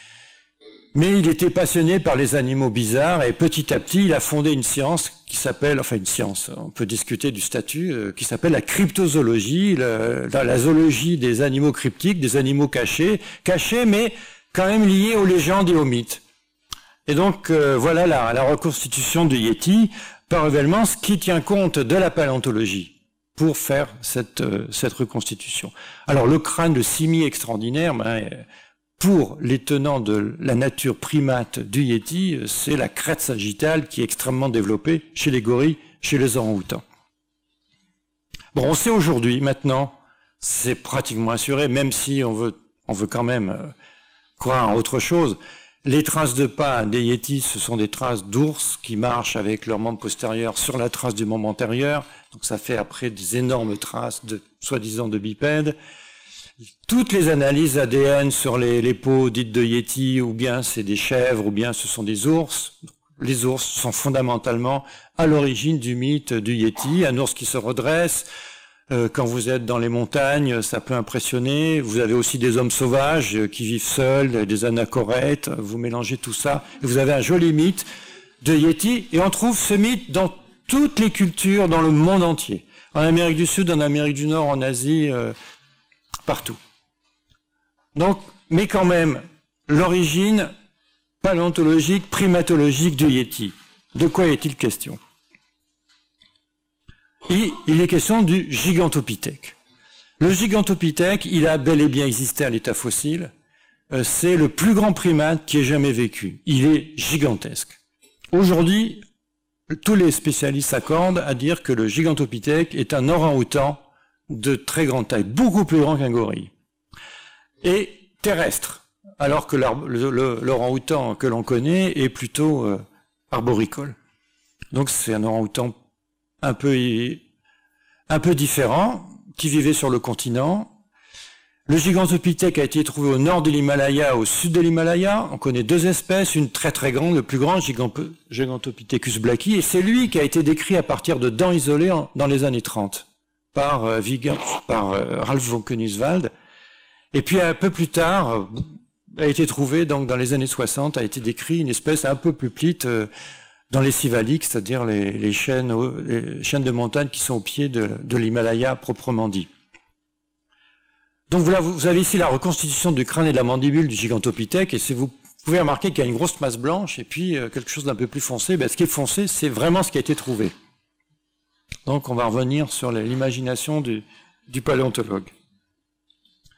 Mais il était passionné par les animaux bizarres et petit à petit, il a fondé une science qui s'appelle, enfin une science, on peut discuter du statut, euh, qui s'appelle la cryptozoologie, le, la, la zoologie des animaux cryptiques, des animaux cachés, cachés mais quand même liés aux légendes et aux mythes. Et donc euh, voilà la, la reconstitution du Yéti par Revellement, ce qui tient compte de la paléontologie pour faire cette, euh, cette reconstitution. Alors le crâne de simi extraordinaire, ben, pour les tenants de la nature primate du Yéti, c'est la crête sagittale qui est extrêmement développée chez les gorilles, chez les orang-outans. Bon, on sait aujourd'hui, maintenant, c'est pratiquement assuré, même si on veut, on veut quand même euh, croire en autre chose. Les traces de pas des Yétis, ce sont des traces d'ours qui marchent avec leurs membres postérieurs sur la trace du membre antérieur. Donc ça fait après des énormes traces de soi-disant de bipèdes. Toutes les analyses A D N sur les, les peaux dites de Yéti, ou bien c'est des chèvres, ou bien ce sont des ours. Les ours sont fondamentalement à l'origine du mythe du Yéti, un ours qui se redresse. Euh, quand vous êtes dans les montagnes, ça peut impressionner. Vous avez aussi des hommes sauvages qui vivent seuls, des anachorètes. Vous mélangez tout ça, et vous avez un joli mythe de Yéti. Et on trouve ce mythe dans toutes les cultures, dans le monde entier. En Amérique du Sud, en Amérique du Nord, en Asie... Euh, partout. Donc, mais quand même, l'origine paléontologique, primatologique du Yéti. De quoi est-il question? Et il est question du Gigantopithèque. Le Gigantopithèque, il a bel et bien existé à l'état fossile. Euh, c'est le plus grand primate qui ait jamais vécu. Il est gigantesque. Aujourd'hui, tous les spécialistes s'accordent à dire que le Gigantopithèque est un orang-outan de très grande taille, beaucoup plus grand qu'un gorille, et terrestre, alors que l'orang-outan que l'on connaît est plutôt euh, arboricole. Donc c'est un orang-outan un peu, un peu différent, qui vivait sur le continent. Le Gigantopithèque a été trouvé au nord de l'Himalaya, au sud de l'Himalaya. On connaît deux espèces, une très très grande, le plus grand, Gigantopithecus blacki, et c'est lui qui a été décrit à partir de dents isolées en, dans les années trente. par, euh, Wiegand, par euh, Ralph von Koenigswald. Et puis un peu plus tard, euh, a été trouvé, donc dans les années soixante, a été décrit une espèce un peu plus petite euh, dans les Sivaliks, c'est-à-dire les, les, chaînes, les chaînes de montagne qui sont au pied de, de l'Himalaya proprement dit. Donc voilà, vous avez ici la reconstitution du crâne et de la mandibule du Gigantopithèque, et si vous pouvez remarquer qu'il y a une grosse masse blanche et puis euh, quelque chose d'un peu plus foncé, ben, ce qui est foncé, c'est vraiment ce qui a été trouvé. Donc on va revenir sur l'imagination du, du paléontologue.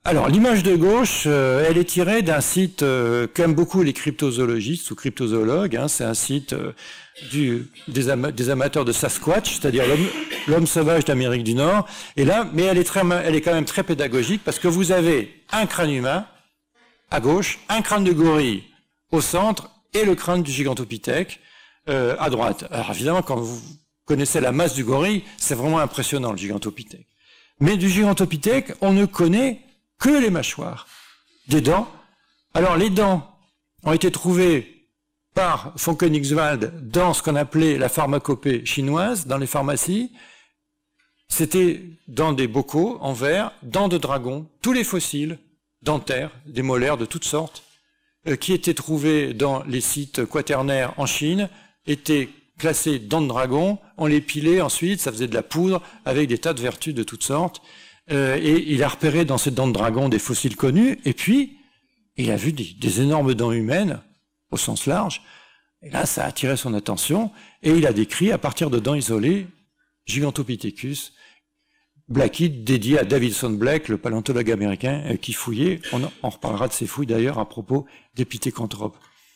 Alors, l'image de gauche, euh, elle est tirée d'un site euh, qu'aiment beaucoup les cryptozoologistes ou cryptozoologues. Hein, c'est un site euh, du, des, ama des amateurs de Sasquatch, c'est-à-dire l'homme sauvage d'Amérique du Nord. Et là, mais elle est, très, elle est quand même très pédagogique parce que vous avez un crâne humain à gauche, un crâne de gorille au centre et le crâne du gigantopithèque euh, à droite. Alors évidemment, quand vous connaissez la masse du gorille, c'est vraiment impressionnant, le gigantopithèque. Mais du gigantopithèque, on ne connaît que les mâchoires, des dents. Alors les dents ont été trouvées par von Königswald dans ce qu'on appelait la pharmacopée chinoise, dans les pharmacies. C'était dans des bocaux en verre, dents de dragon, tous les fossiles dentaires, des molaires de toutes sortes, euh, qui étaient trouvés dans les sites quaternaires en Chine, étaient classés dents de dragon, on les pilait ensuite, ça faisait de la poudre avec des tas de vertus de toutes sortes. Euh, et il a repéré dans ces dents de dragon des fossiles connus, et puis il a vu des, des énormes dents humaines, au sens large, et là ça a attiré son attention, et il a décrit, à partir de dents isolées, Gigantopithecus Blackhead, dédié à Davidson Blake, le paléontologue américain, euh, qui fouillait, on, on reparlera de ses fouilles d'ailleurs à propos des pithécanthropes.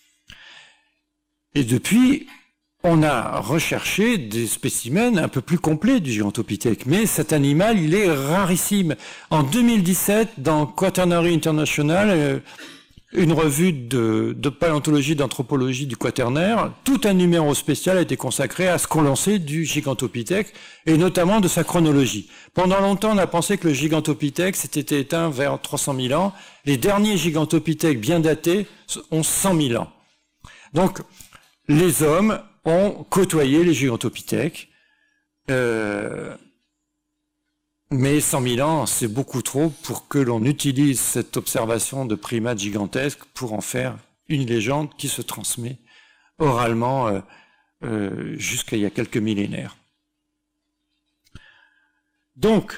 Et depuis, on a recherché des spécimens un peu plus complets du gigantopithèque, mais cet animal, il est rarissime. En deux mille dix-sept, dans Quaternary International, euh, une revue de, de paléontologie, d'anthropologie du quaternaire, tout un numéro spécial a été consacré à ce qu'on lançait du gigantopithèque, et notamment de sa chronologie. Pendant longtemps, on a pensé que le gigantopithèque s'était éteint vers trois cent mille ans. Les derniers gigantopithèques bien datés ont cent mille ans. Donc, les hommes ont côtoyé les gigantopithèques, euh, mais cent mille ans, c'est beaucoup trop pour que l'on utilise cette observation de primates gigantesques pour en faire une légende qui se transmet oralement euh, euh, jusqu'à il y a quelques millénaires. Donc,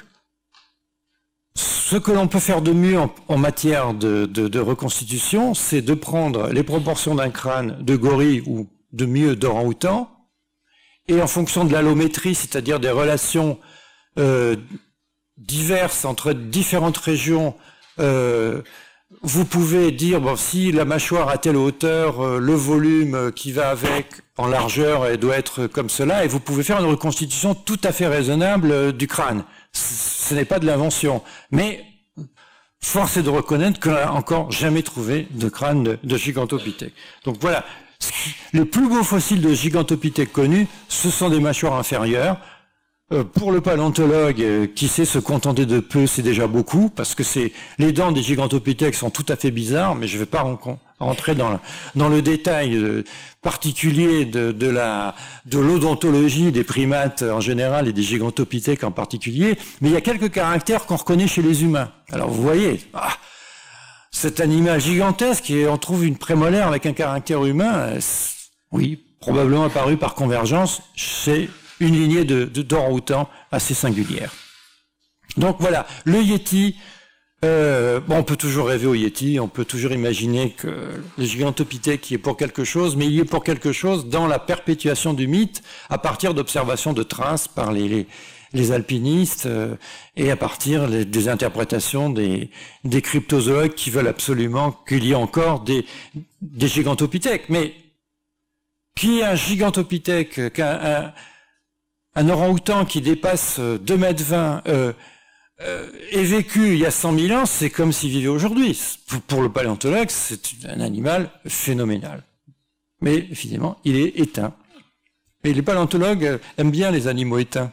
ce que l'on peut faire de mieux en, en matière de, de, de reconstitution, c'est de prendre les proportions d'un crâne de gorille ou de mieux d'orang-outan, et en fonction de l'allométrie, c'est-à-dire des relations euh, diverses entre différentes régions, euh, vous pouvez dire, bon, si la mâchoire a telle hauteur, euh, le volume euh, qui va avec en largeur elle doit être comme cela, et vous pouvez faire une reconstitution tout à fait raisonnable euh, du crâne. Ce n'est pas de l'invention, mais force est de reconnaître qu'on n'a encore jamais trouvé de crâne de, de gigantopithèque. Donc voilà. Les plus beaux fossiles de gigantopithèques connus, ce sont des mâchoires inférieures. Euh, pour le paléontologue euh, qui sait se contenter de peu, c'est déjà beaucoup, parce que c'est les dents des gigantopithèques sont tout à fait bizarres, mais je ne vais pas rentrer dans le, dans le détail euh, particulier de, de la de l'odontologie des primates en général et des gigantopithèques en particulier, mais il y a quelques caractères qu'on reconnaît chez les humains. Alors vous voyez, ah, cet animal gigantesque, et on trouve une prémolaire avec un caractère humain, euh, oui, probablement apparu par convergence, c'est une lignée de, de d'orang-outan assez singulière. Donc voilà, le Yéti, euh, bon, on peut toujours rêver au Yéti, on peut toujours imaginer que le gigantopithèque y est pour quelque chose, mais il y est pour quelque chose dans la perpétuation du mythe à partir d'observations de traces par les, les, les alpinistes euh, et à partir les, des interprétations des, des cryptozoologues qui veulent absolument qu'il y ait encore des, des gigantopithèques. Mais qui est un gigantopithèque, qu'un un, un orang-outan qui dépasse deux mètres vingt euh, euh, est vécu il y a cent mille ans, c'est comme s'il vivait aujourd'hui. Pour, pour le paléontologue, c'est un animal phénoménal. Mais évidemment, il est éteint. Et les paléontologues aiment bien les animaux éteints.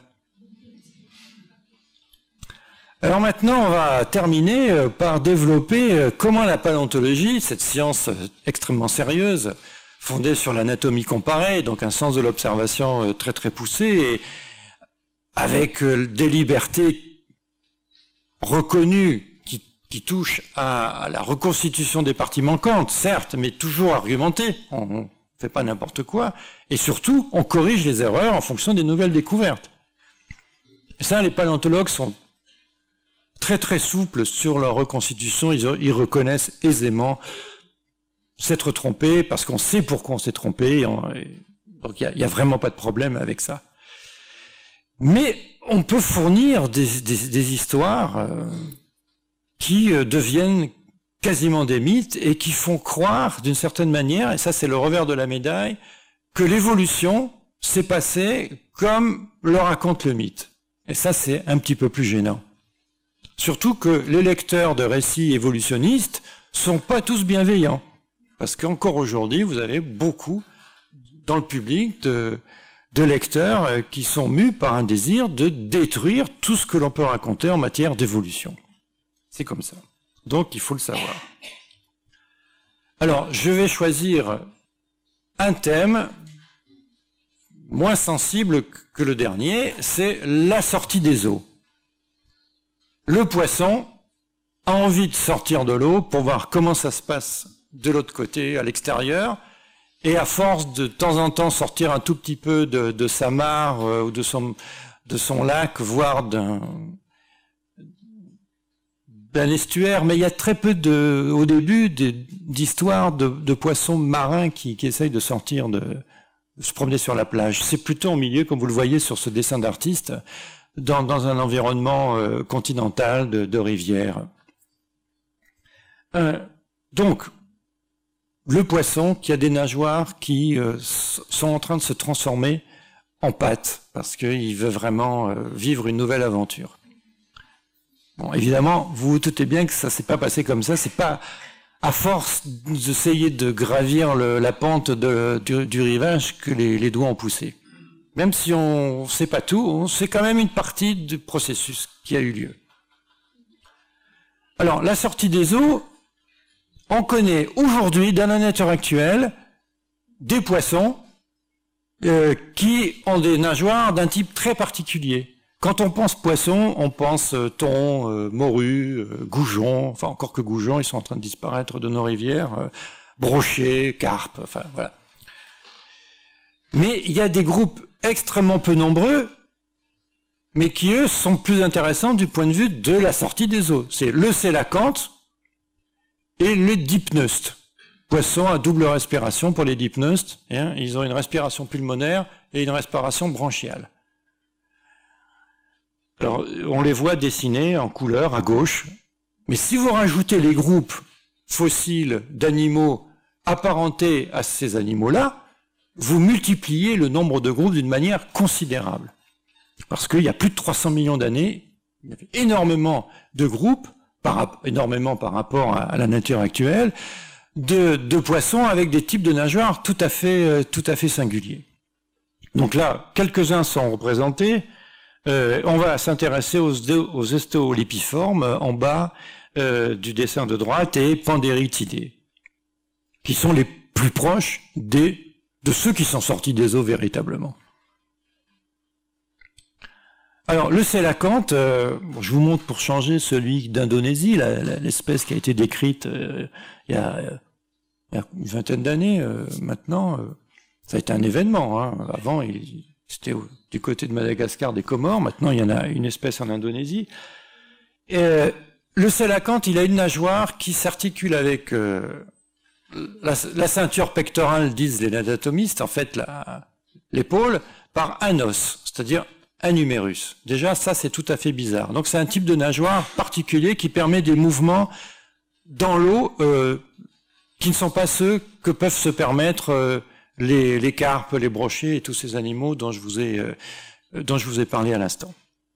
Alors maintenant, on va terminer par développer comment la paléontologie, cette science extrêmement sérieuse, fondée sur l'anatomie comparée, donc un sens de l'observation très très poussé, et avec des libertés reconnues qui, qui touchent à, à la reconstitution des parties manquantes, certes, mais toujours argumentées. On ne fait pas n'importe quoi. Et surtout, on corrige les erreurs en fonction des nouvelles découvertes. Et ça, les paléontologues sont très très souples sur leur reconstitution. Ils, ils reconnaissent aisément s'être trompé, parce qu'on sait pourquoi on s'est trompé, et on, et donc il n'y a, a vraiment pas de problème avec ça. Mais on peut fournir des, des, des histoires euh, qui euh, deviennent quasiment des mythes et qui font croire d'une certaine manière, et ça c'est le revers de la médaille, que l'évolution s'est passée comme le raconte le mythe. Et ça c'est un petit peu plus gênant. Surtout que les lecteurs de récits évolutionnistes sont pas tous bienveillants. Parce qu'encore aujourd'hui, vous avez beaucoup dans le public de, de lecteurs qui sont mus par un désir de détruire tout ce que l'on peut raconter en matière d'évolution. C'est comme ça. Donc il faut le savoir. Alors, je vais choisir un thème moins sensible que le dernier, c'est la sortie des eaux. Le poisson a envie de sortir de l'eau pour voir comment ça se passe de l'autre côté, à l'extérieur, et à force de, de temps en temps sortir un tout petit peu de, de sa mare euh, ou de son, de son lac, voire d'un d'un estuaire, mais il y a très peu de, au début d'histoires de, de poissons marins qui, qui essayent de sortir, de, de se promener sur la plage. C'est plutôt au milieu, comme vous le voyez sur ce dessin d'artiste, dans, dans un environnement euh, continental de, de rivières. Euh, donc, le poisson qui a des nageoires qui euh, sont en train de se transformer en pâte, parce qu'il veut vraiment euh, vivre une nouvelle aventure. Bon, évidemment, vous vous doutez bien que ça s'est pas passé comme ça. C'est pas à force d'essayer de gravir le, la pente de, du, du rivage que les, les doigts ont poussé. Même si on ne sait pas tout, on sait quand même une partie du processus qui a eu lieu. Alors, la sortie des eaux, on connaît aujourd'hui, dans la nature actuelle, des poissons euh, qui ont des nageoires d'un type très particulier. Quand on pense poisson, on pense euh, thon, euh, morue, euh, goujon, enfin encore que goujon, ils sont en train de disparaître de nos rivières, euh, brochet, carpe, enfin voilà. Mais il y a des groupes extrêmement peu nombreux, mais qui eux sont plus intéressants du point de vue de la sortie des eaux. C'est le sélacanthe et le dipneustes. Poissons à double respiration pour les dipneustes, hein, ils ont une respiration pulmonaire et une respiration branchiale. Alors, on les voit dessinés en couleur à gauche, mais si vous rajoutez les groupes fossiles d'animaux apparentés à ces animaux-là, vous multipliez le nombre de groupes d'une manière considérable. Parce qu'il y a plus de trois cents millions d'années, il y avait énormément de groupes, par, énormément par rapport à, à la nature actuelle, de, de poissons avec des types de nageoires tout à fait, tout à fait singuliers. Donc là, quelques-uns sont représentés. Euh, on va s'intéresser aux, aux ostéolipiformes en bas euh, du dessin de droite et Pandéritidés, qui sont les plus proches des, de ceux qui sont sortis des eaux véritablement. Alors le sélacanthe, euh, bon, je vous montre pour changer celui d'Indonésie, l'espèce qui a été décrite euh, il, y a, il y a une vingtaine d'années euh, maintenant. Euh, ça a été un événement. Hein. Avant, il C'était du côté de Madagascar, des Comores. Maintenant, il y en a une espèce en Indonésie. Et, euh, le sélacanthe, il a une nageoire qui s'articule avec euh, la, la ceinture pectorale, disent les anatomistes, en fait l'épaule, par un os, c'est-à-dire un humérus. Déjà, ça, c'est tout à fait bizarre. Donc, c'est un type de nageoire particulier qui permet des mouvements dans l'eau euh, qui ne sont pas ceux que peuvent se permettre euh, Les, les carpes, les brochets et tous ces animaux dont je vous ai, euh, dont je vous ai parlé à l'instant.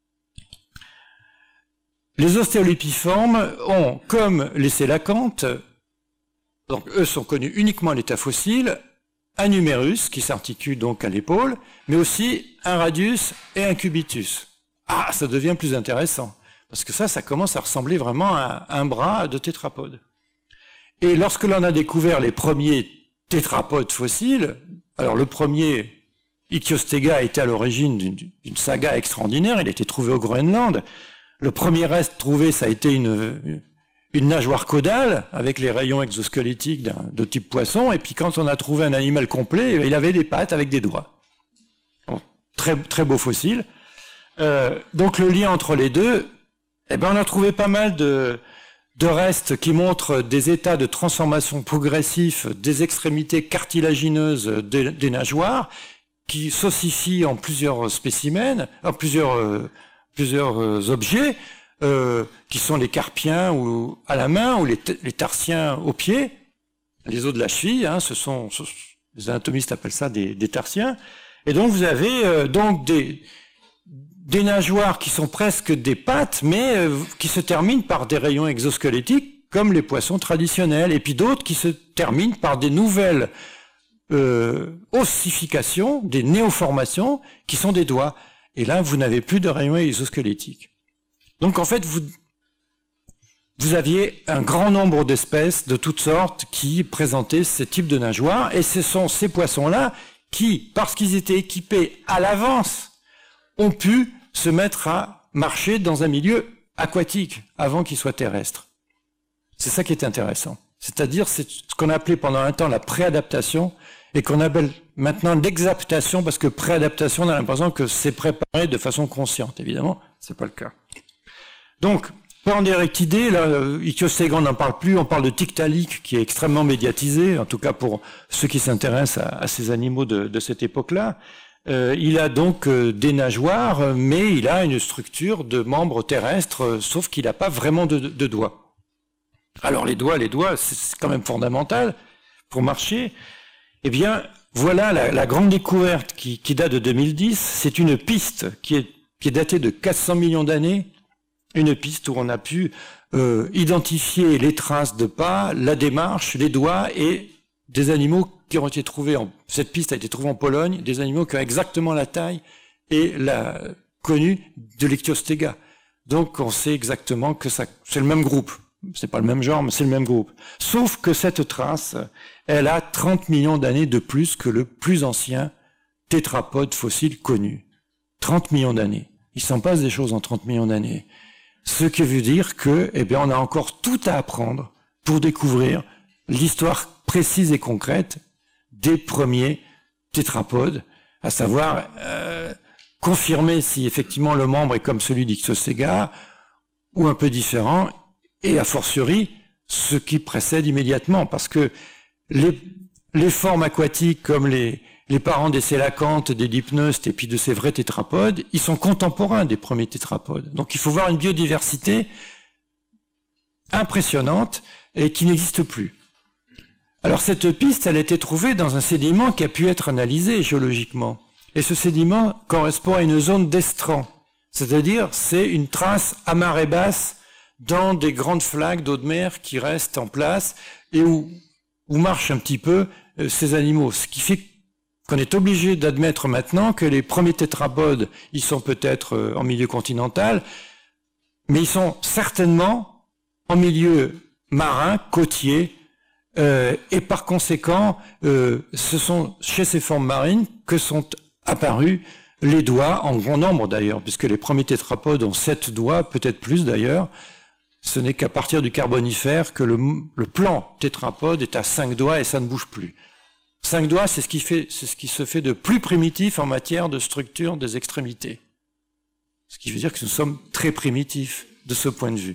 Les ostéolipiformes ont, comme les sélacanthes, donc eux sont connus uniquement à l'état fossile, un humérus qui s'articule donc à l'épaule, mais aussi un radius et un cubitus. Ah, ça devient plus intéressant, parce que ça, ça commence à ressembler vraiment à un bras de tétrapode. Et lorsque l'on a découvert les premiers tétrapodes fossiles, alors le premier, Ichthyostega, était à l'origine d'une saga extraordinaire, il a été trouvé au Groenland. Le premier reste trouvé, ça a été une, une nageoire caudale, avec les rayons exosquelettiques de type poisson, et puis quand on a trouvé un animal complet, il avait des pattes avec des doigts. Bon, très, très beau fossile. Euh, donc le lien entre les deux, eh ben on a trouvé pas mal de... de restes qui montrent des états de transformation progressifs des extrémités cartilagineuses des, des nageoires, qui s'ossifient en plusieurs spécimens, en plusieurs, euh, plusieurs euh, objets, euh, qui sont les carpiens ou à la main ou les, les tarsiens au pied, les os de la cheville, hein, ce sont, ce, les anatomistes appellent ça des, des tarsiens. Et donc vous avez euh, donc des, des nageoires qui sont presque des pattes, mais euh, qui se terminent par des rayons exosquelettiques, comme les poissons traditionnels, et puis d'autres qui se terminent par des nouvelles euh, ossifications, des néoformations, qui sont des doigts. Et là, vous n'avez plus de rayons exosquelettiques. Donc en fait, vous, vous aviez un grand nombre d'espèces de toutes sortes qui présentaient ce type de nageoires, et ce sont ces poissons-là qui, parce qu'ils étaient équipés à l'avance, ont pu se mettre à marcher dans un milieu aquatique avant qu'il soit terrestre. C'est ça qui est intéressant. C'est-à-dire, c'est ce qu'on a appelé pendant un temps la préadaptation, et qu'on appelle maintenant l'exaptation, parce que préadaptation, on a l'impression que c'est préparé de façon consciente. Évidemment, c'est pas le cas. Donc, Panderectidés, là, Ichthyostega, on n'en parle plus, on parle de Tiktaalik, qui est extrêmement médiatisé, en tout cas pour ceux qui s'intéressent à, à ces animaux de, de cette époque-là. Euh, il a donc euh, des nageoires, mais il a une structure de membres terrestres, euh, sauf qu'il n'a pas vraiment de, de doigts. Alors les doigts, les doigts, c'est quand même fondamental pour marcher. Eh bien, voilà la, la grande découverte qui, qui date de deux mille dix. C'est une piste qui est, qui est datée de quatre cents millions d'années. Une piste où on a pu euh, identifier les traces de pas, la démarche, les doigts et des animaux qui ont été trouvés. En, cette piste a été trouvée en Pologne, des animaux qui ont exactement la taille et la connue de l'Ichthyostega. Donc on sait exactement que ça, c'est le même groupe. C'est pas le même genre, mais c'est le même groupe. Sauf que cette trace, elle a trente millions d'années de plus que le plus ancien tétrapode fossile connu. trente millions d'années. Il s'en passe des choses en trente millions d'années. Ce qui veut dire que, eh bien, on a encore tout à apprendre pour découvrir l'histoire précise et concrète des premiers tétrapodes, à savoir euh, confirmer si effectivement le membre est comme celui d'Ichthyostega ou un peu différent, et a fortiori ce qui précède immédiatement, parce que les, les formes aquatiques comme les, les parents des sélacantes, des dipneustes et puis de ces vrais tétrapodes, ils sont contemporains des premiers tétrapodes. Donc il faut voir une biodiversité impressionnante et qui n'existe plus. Alors cette piste, elle a été trouvée dans un sédiment qui a pu être analysé géologiquement. Et ce sédiment correspond à une zone d'estran, c'est-à-dire c'est une trace à marée basse dans des grandes flaques d'eau de mer qui restent en place et où, où marchent un petit peu euh, ces animaux. Ce qui fait qu'on est obligé d'admettre maintenant que les premiers tétrapodes, ils sont peut-être euh, en milieu continental, mais ils sont certainement en milieu marin, côtier, euh, et par conséquent, euh, ce sont chez ces formes marines que sont apparus les doigts, en grand nombre d'ailleurs, puisque les premiers tétrapodes ont sept doigts, peut-être plus d'ailleurs. Ce n'est qu'à partir du Carbonifère que le, le plan tétrapode est à cinq doigts et ça ne bouge plus. Cinq doigts, c'est ce qui fait, c'est ce qui se fait de plus primitif en matière de structure des extrémités. Ce qui veut dire que nous sommes très primitifs de ce point de vue.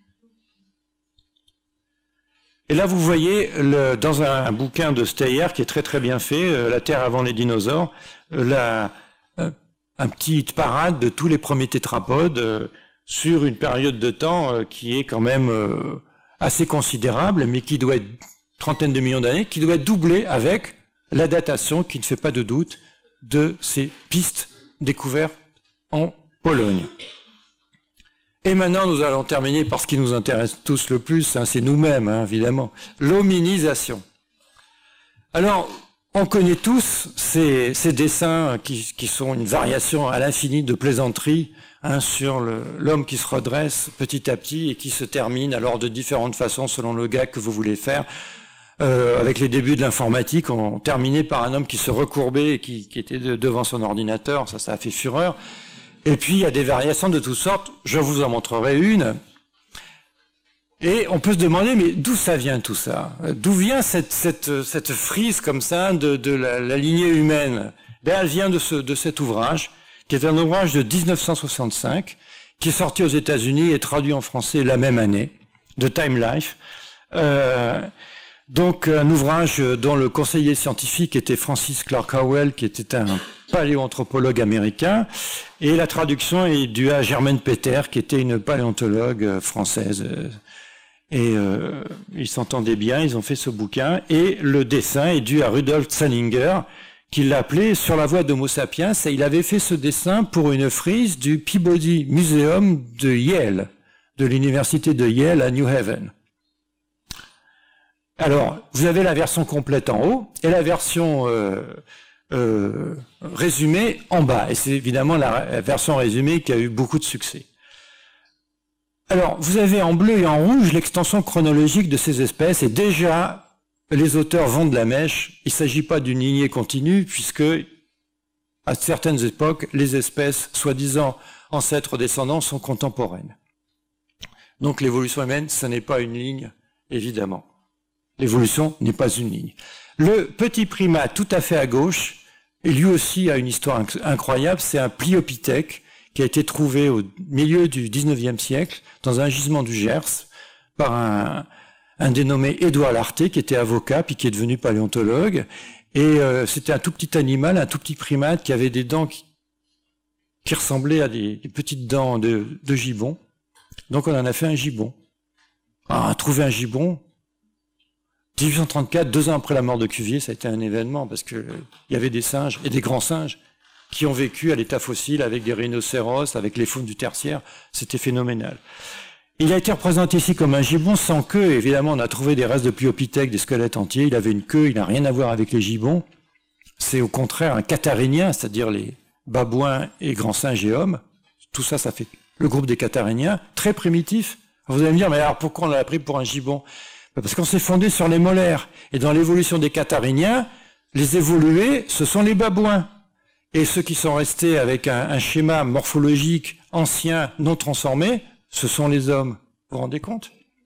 Et là, vous voyez, le, dans un, un bouquin de Steyer qui est très très bien fait, euh, La Terre avant les dinosaures, euh, la, euh, un petit parade de tous les premiers tétrapodes, euh, sur une période de temps euh, qui est quand même euh, assez considérable, mais qui doit être une trentaine de millions d'années, qui doit être doublée avec la datation, qui ne fait pas de doute, de ces pistes découvertes en Pologne. Et maintenant, nous allons terminer par ce qui nous intéresse tous le plus, hein, c'est nous-mêmes, hein, évidemment, l'hominisation. Alors, on connaît tous ces, ces dessins qui, qui sont une variation à l'infini de plaisanteries, hein, sur l'homme qui se redresse petit à petit et qui se termine alors de différentes façons selon le gag que vous voulez faire. Euh, avec les débuts de l'informatique, on terminait par un homme qui se recourbait et qui, qui était de, devant son ordinateur, ça, ça a fait fureur. Et puis il y a des variations de toutes sortes, je vous en montrerai une. Et on peut se demander, mais d'où ça vient tout ça? D'où vient cette, cette, cette frise comme ça de, de la, la lignée humaine? Ben, elle vient de, ce, de cet ouvrage, qui est un ouvrage de mille neuf cent soixante-cinq, qui est sorti aux États-Unis et traduit en français la même année, de Time Life. Euh, Donc un ouvrage dont le conseiller scientifique était Francis Clark Howell, qui était un paléoanthropologue américain, et la traduction est due à Germaine Peter, qui était une paléontologue française. Et euh, ils s'entendaient bien, ils ont fait ce bouquin, et le dessin est dû à Rudolf Zallinger, qui l'appelait Sur la voie d'Homo sapiens, et il avait fait ce dessin pour une frise du Peabody Museum de Yale, de l'université de Yale à New Haven. Alors, vous avez la version complète en haut et la version euh, euh, résumée en bas. Et c'est évidemment la version résumée qui a eu beaucoup de succès. Alors, vous avez en bleu et en rouge l'extension chronologique de ces espèces. Et déjà, les auteurs vont de la mèche. Il ne s'agit pas d'une lignée continue, puisque à certaines époques, les espèces, soi-disant ancêtres descendants, sont contemporaines. Donc l'évolution humaine, ce n'est pas une ligne, évidemment. L'évolution n'est pas une ligne. Le petit primate tout à fait à gauche, et lui aussi a une histoire incroyable, c'est un pliopithèque qui a été trouvé au milieu du dix-neuvième siècle dans un gisement du Gers par un, un dénommé Édouard Larté qui était avocat puis qui est devenu paléontologue. Et euh, c'était un tout petit animal, un tout petit primate qui avait des dents qui, qui ressemblaient à des, des petites dents de, de gibbon. Donc on en a fait un gibbon. Alors, on a trouvé un gibbon. dix-huit cent trente-quatre, deux ans après la mort de Cuvier, ça a été un événement parce que euh, il y avait des singes et des grands singes qui ont vécu à l'état fossile avec des rhinocéros, avec les faunes du tertiaire. C'était phénoménal. Il a été représenté ici comme un gibbon sans queue. Évidemment, on a trouvé des restes de pliopithèques, des squelettes entiers. Il avait une queue, il n'a rien à voir avec les gibbons. C'est au contraire un catharénien, c'est-à-dire les babouins et grands singes et hommes. Tout ça, ça fait le groupe des catharéniens, très primitif. Vous allez me dire, mais alors pourquoi on l'a pris pour un gibbon ? Parce qu'on s'est fondé sur les molaires. Et dans l'évolution des catharéniens, les évolués, ce sont les babouins. Et ceux qui sont restés avec un, un schéma morphologique ancien, non transformé, ce sont les hommes. Vous vous rendez compte ?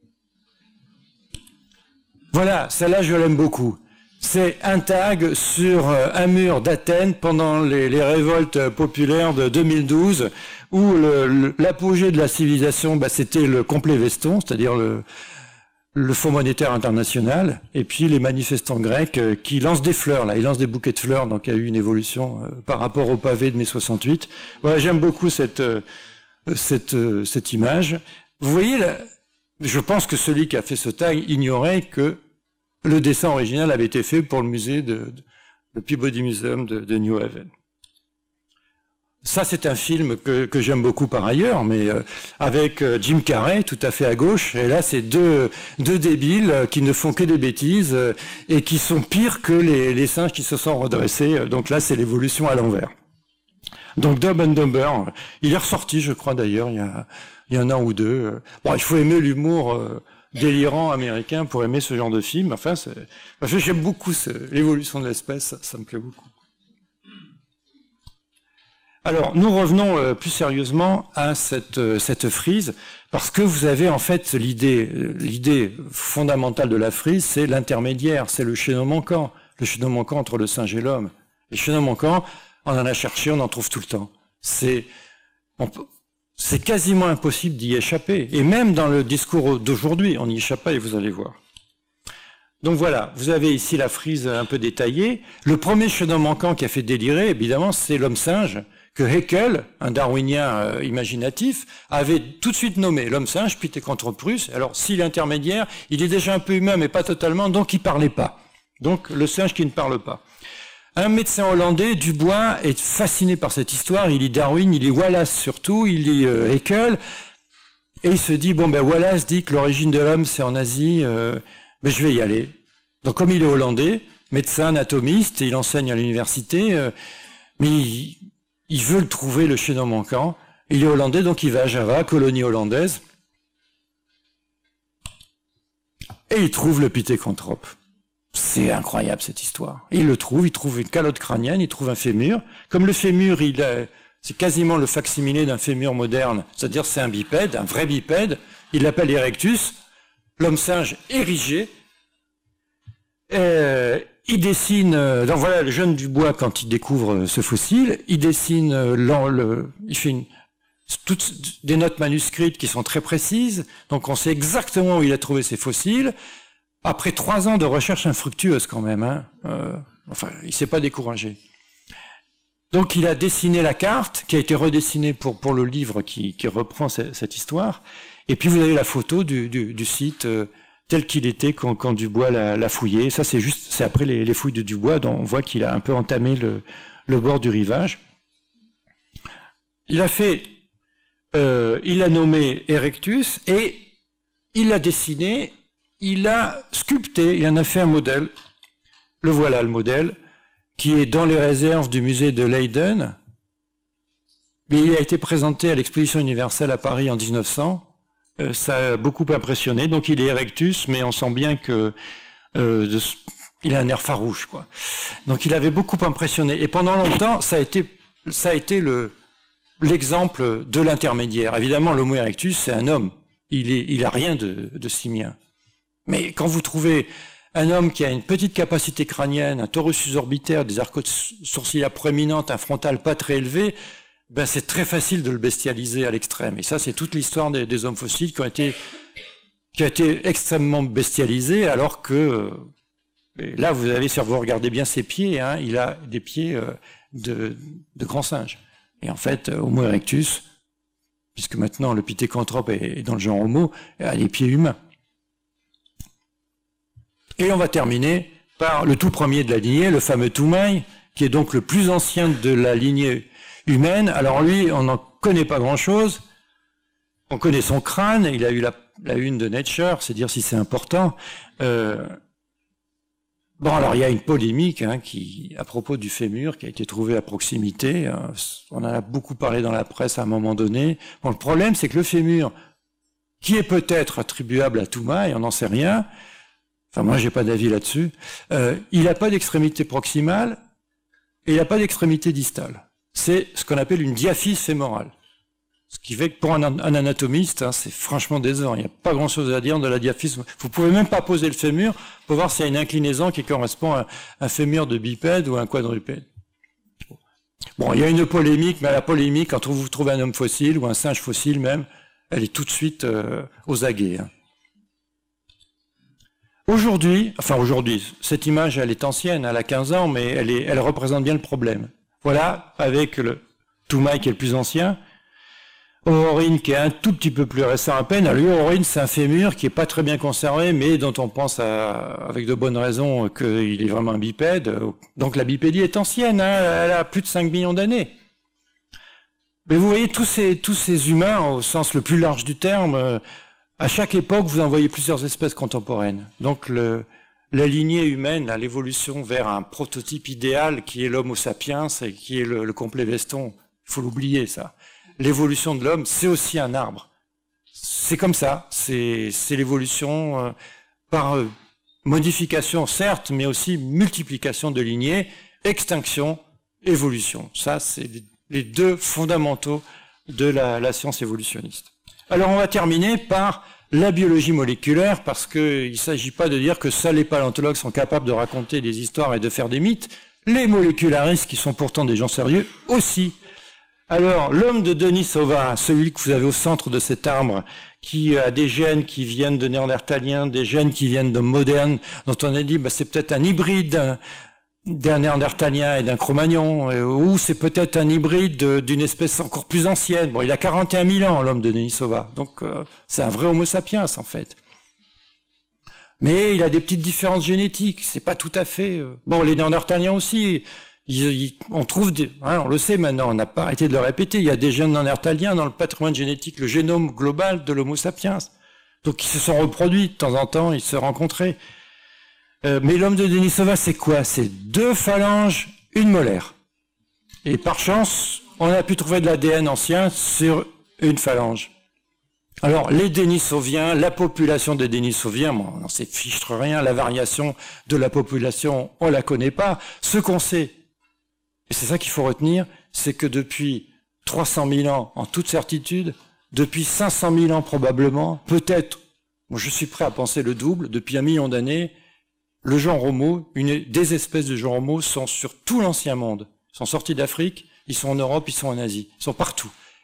Voilà, celle-là, je l'aime beaucoup. C'est un tag sur un mur d'Athènes pendant les, les révoltes populaires de deux mille douze, où l'apogée de la civilisation, bah, c'était le complet veston, c'est-à-dire le... le Fonds monétaire international, et puis les manifestants grecs euh, qui lancent des fleurs, là, ils lancent des bouquets de fleurs, donc il y a eu une évolution euh, par rapport au pavé de mai soixante-huit. Voilà, j'aime beaucoup cette, euh, cette, euh, cette image. Vous voyez, là, je pense que celui qui a fait ce tag ignorait que le dessin original avait été fait pour le musée de, de, de Peabody Museum de, de New Haven. Ça, c'est un film que, que j'aime beaucoup par ailleurs, mais euh, avec euh, Jim Carrey, tout à fait à gauche. Et là, c'est deux, deux débiles euh, qui ne font que des bêtises euh, et qui sont pires que les, les singes qui se sont redressés. Donc là, c'est l'évolution à l'envers. Donc Dumb and Dumber, il est ressorti, je crois d'ailleurs, il y a, il y a un an ou deux. Bon, il faut aimer l'humour euh, délirant américain pour aimer ce genre de film. Enfin, j'aime beaucoup l'évolution de l'espèce, ça, ça me plaît beaucoup. Alors, nous revenons euh, plus sérieusement à cette, euh, cette frise, parce que vous avez en fait l'idée, l'idée fondamentale de la frise, c'est l'intermédiaire, c'est le chaînon manquant, le chaînon manquant entre le singe et l'homme. Les chaînons manquants, on en a cherché, on en trouve tout le temps. C'est, on peut, c'est quasiment impossible d'y échapper. Et même dans le discours d'aujourd'hui, on n'y échappe pas et vous allez voir. Donc voilà, vous avez ici la frise un peu détaillée. Le premier chaînon manquant qui a fait délirer, évidemment, c'est l'homme-singe, que Haeckel, un darwinien euh, imaginatif, avait tout de suite nommé l'homme-singe, Pithecanthropus. Alors, si l'intermédiaire, il est déjà un peu humain, mais pas totalement, donc il parlait pas. Donc, le singe qui ne parle pas. Un médecin hollandais, Dubois, est fasciné par cette histoire. Il lit Darwin, il lit Wallace surtout, il lit euh, Haeckel, et il se dit, bon, ben Wallace dit que l'origine de l'homme, c'est en Asie, euh, ben, je vais y aller. Donc, comme il est hollandais, médecin, anatomiste, et il enseigne à l'université, euh, mais il... Il veut le trouver, le chaînon manquant. Il est hollandais, donc il va à Java, colonie hollandaise. Et il trouve le Pithecanthrope. C'est incroyable, cette histoire. Il le trouve, il trouve une calotte crânienne, il trouve un fémur. Comme le fémur, il a, c'est quasiment le facsimilé d'un fémur moderne. C'est-à-dire, c'est un bipède, un vrai bipède. Il l'appelle Erectus. L'homme singe érigé. Euh, Il dessine, donc voilà le jeune Dubois quand il découvre ce fossile, il dessine, le, il fait une, toutes des notes manuscrites qui sont très précises, donc on sait exactement où il a trouvé ces fossiles. après trois ans de recherche infructueuse quand même, hein, euh, enfin, il s'est pas découragé. Donc il a dessiné la carte, qui a été redessinée pour, pour le livre qui, qui reprend cette, cette histoire. Et puis vous avez la photo du, du, du site euh, tel qu'il était quand, quand Dubois l'a, l'a fouillé. Ça c'est juste, c'est après les, les fouilles de Dubois, dont on voit qu'il a un peu entamé le, le bord du rivage. Il a fait, euh, il a nommé Erectus et il l'a dessiné, il l'a sculpté, il en a fait un modèle. Le voilà le modèle, qui est dans les réserves du musée de Leiden. Mais il a été présenté à l'exposition universelle à Paris en dix-neuf cents. Euh, ça a beaucoup impressionné. Donc il est Erectus, mais on sent bien que euh, de, il a un air farouche, quoi. Donc il avait beaucoup impressionné. Et pendant longtemps, ça a été, ça a été le, l'exemple de l'intermédiaire. Évidemment, l'Homo erectus, c'est un homme. Il est, il a rien de, de simien. Mais quand vous trouvez un homme qui a une petite capacité crânienne, un torus susorbitaire, des arcs sourciliaires proéminentes, un frontal pas très élevé, ben c'est très facile de le bestialiser à l'extrême. Et ça, c'est toute l'histoire des, des hommes fossiles qui ont été, qui a été extrêmement bestialisés, alors que là, vous avez, si vous regardez bien ses pieds, hein, il a des pieds euh, de, de grands singes. Et en fait, Homo erectus, puisque maintenant le pithécanthrope est dans le genre Homo, a les pieds humains. Et on va terminer par le tout premier de la lignée, le fameux Toumaï, qui est donc le plus ancien de la lignée humaine. Alors lui, on n'en connaît pas grand-chose. On connaît son crâne, il a eu la, la une de Nature, c'est dire si c'est important. Euh, bon, alors il y a une polémique hein, qui, à propos du fémur qui a été trouvé à proximité. Euh, on en a beaucoup parlé dans la presse à un moment donné. Bon, le problème, c'est que le fémur, qui est peut-être attribuable à Toumaï, on n'en sait rien. Enfin, moi, j'ai pas d'avis là-dessus. Euh, il n'a pas d'extrémité proximale et il n'a pas d'extrémité distale. C'est ce qu'on appelle une diaphyse fémorale. Ce qui fait que pour un, un anatomiste, hein, c'est franchement décevant. Il n'y a pas grand-chose à dire de la diaphyse. Vous pouvez même pas poser le fémur pour voir s'il y a une inclinaison qui correspond à un fémur de bipède ou à un quadrupède. Bon, il y a une polémique, mais la polémique, quand vous trouvez un homme fossile ou un singe fossile même, elle est tout de suite euh, aux aguets. Hein. Aujourd'hui, enfin aujourd'hui, cette image, elle est ancienne, elle a quinze ans, mais elle, est, elle représente bien le problème. Voilà, avec le Toumaï qui est le plus ancien, Ororine qui est un tout petit peu plus récent à peine. Alors lui, Ororine, c'est un fémur qui est pas très bien conservé, mais dont on pense à, avec de bonnes raisons qu'il est vraiment un bipède. Donc la bipédie est ancienne, hein, elle a plus de cinq millions d'années. Mais vous voyez, tous ces, tous ces humains, au sens le plus large du terme, à chaque époque, vous en voyez plusieurs espèces contemporaines. Donc le, la lignée humaine, l'évolution vers un prototype idéal qui est l'homo sapiens et qui est le, le complet veston, il faut l'oublier ça. L'évolution de l'homme, c'est aussi un arbre. C'est comme ça, c'est l'évolution euh, par euh, modification certes, mais aussi multiplication de lignées, extinction, évolution. Ça, c'est les deux fondamentaux de la, la science évolutionniste. Alors on va terminer par la biologie moléculaire, parce qu'il ne s'agit pas de dire que seuls les paléontologues sont capables de raconter des histoires et de faire des mythes. Les molécularistes, qui sont pourtant des gens sérieux, aussi. Alors, l'homme de Denisova, celui que vous avez au centre de cet arbre, qui a des gènes qui viennent de néandertaliens, des gènes qui viennent de modernes, dont on a dit bah, c'est peut-être un hybride d'un néandertalien et d'un Cro-Magnon, ou c'est peut-être un hybride d'une espèce encore plus ancienne. Bon, il a quarante et un mille ans, l'homme de Denisova, donc euh, c'est un vrai homo sapiens, en fait. Mais il a des petites différences génétiques, c'est pas tout à fait... Euh... Bon, les néandertaliens aussi, ils, ils, on trouve des... Hein, on le sait maintenant, on n'a pas arrêté de le répéter, il y a des gènes néandertaliens dans le patrimoine génétique, le génome global de l'homo sapiens. Donc ils se sont reproduits de temps en temps, ils se rencontraient. Euh, mais l'homme de Denisova, c'est quoi? C'est deux phalanges, une molaire. Et par chance, on a pu trouver de l'A D N ancien sur une phalange. Alors, les Denisoviens, la population des Denisoviens, bon, on n'en sait fichtre rien, la variation de la population, on la connaît pas. Ce qu'on sait, et c'est ça qu'il faut retenir, c'est que depuis trois cent mille ans, en toute certitude, depuis cinq cent mille ans probablement, peut-être, bon, je suis prêt à penser le double, depuis un million d'années, le genre Homo, une des espèces de genre Homo sont sur tout l'ancien monde. Ils sont sortis d'Afrique, ils sont en Europe, ils sont en Asie, ils sont partout.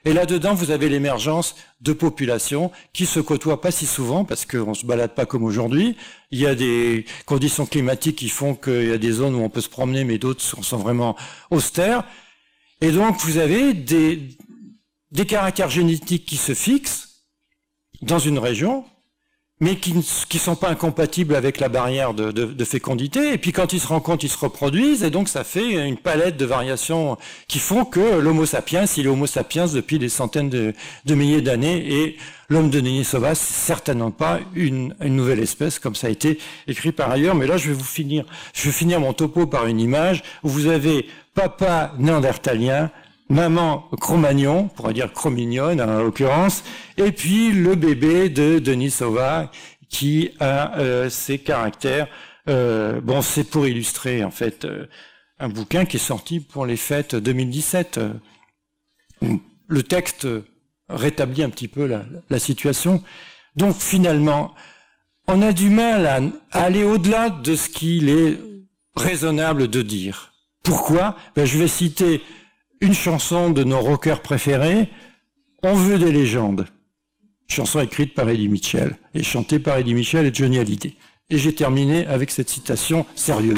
Et là-dedans, vous avez l'émergence de populations qui se côtoient pas si souvent parce qu'on se balade pas comme aujourd'hui. Il y a des conditions climatiques qui font qu'il y a des zones où on peut se promener, mais d'autres sont, sont vraiment austères. Et donc, vous avez des, des caractères génétiques qui se fixent dans une région, mais qui ne qui sont pas incompatibles avec la barrière de, de, de fécondité. Et puis quand ils se rencontrent, ils se reproduisent, et donc ça fait une palette de variations qui font que l'Homo sapiens, il est Homo sapiens depuis des centaines de, de milliers d'années, et l'homme de Denisova, c'est certainement pas une, une nouvelle espèce, comme ça a été écrit par ailleurs. Mais là, je vais vous finir, je vais finir mon topo par une image où vous avez papa néandertalien, maman Cro-Magnon, on pourrait dire Cro-Mignonne en l'occurrence, et puis le bébé de Denisova qui a euh, ses caractères. Euh, bon, c'est pour illustrer en fait euh, un bouquin qui est sorti pour les fêtes deux mille dix-sept. Le texte rétablit un petit peu la, la situation. Donc finalement, on a du mal à, à aller au-delà de ce qu'il est raisonnable de dire. Pourquoi? Ben, je vais citer une chanson de nos rockers préférés, On veut des légendes. Chanson écrite par Eddie Mitchell et chantée par Eddie Mitchell et Johnny Hallyday. Et j'ai terminé avec cette citation sérieuse.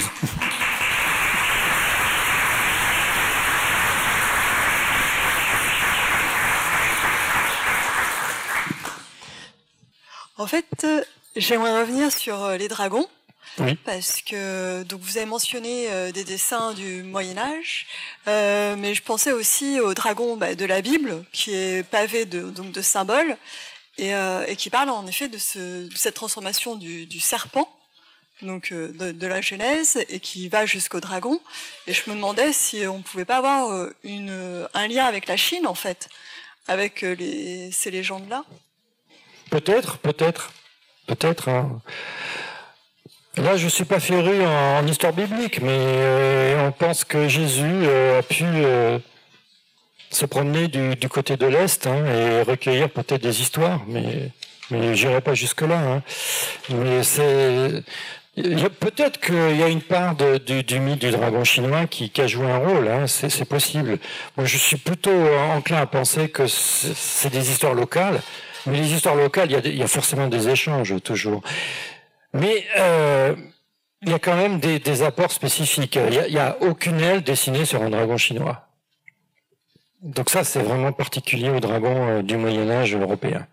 En fait, euh, j'aimerais revenir sur euh, les dragons. Oui. Parce que donc vous avez mentionné euh, des dessins du Moyen Âge, euh, mais je pensais aussi au dragon bah, de la Bible, qui est pavé de donc de symboles et, euh, et qui parle en effet de, ce, de cette transformation du, du serpent, donc euh, de, de la Genèse, et qui va jusqu'au dragon. Et je me demandais si on pouvait pas avoir une un lien avec la Chine en fait, avec les ces légendes-là. Peut-être, peut-être, peut-être. Hein. Là, je suis pas féru en, en histoire biblique, mais euh, on pense que Jésus euh, a pu euh, se promener du, du côté de l'Est hein, et recueillir peut-être des histoires, mais, mais j'irai pas jusque-là. Hein. Mais c'est peut-être qu'il y a une part de, du, du mythe du dragon chinois qui, qui a joué un rôle, hein, c'est, c'est possible. Moi, je suis plutôt enclin à penser que c'est, c'est des histoires locales, mais les histoires locales, il y a, il y a forcément des échanges toujours. Mais euh, il y a quand même des, des apports spécifiques. Il n'y a, a aucune aile dessinée sur un dragon chinois. Donc ça, c'est vraiment particulier aux dragons du Moyen-Âge européen.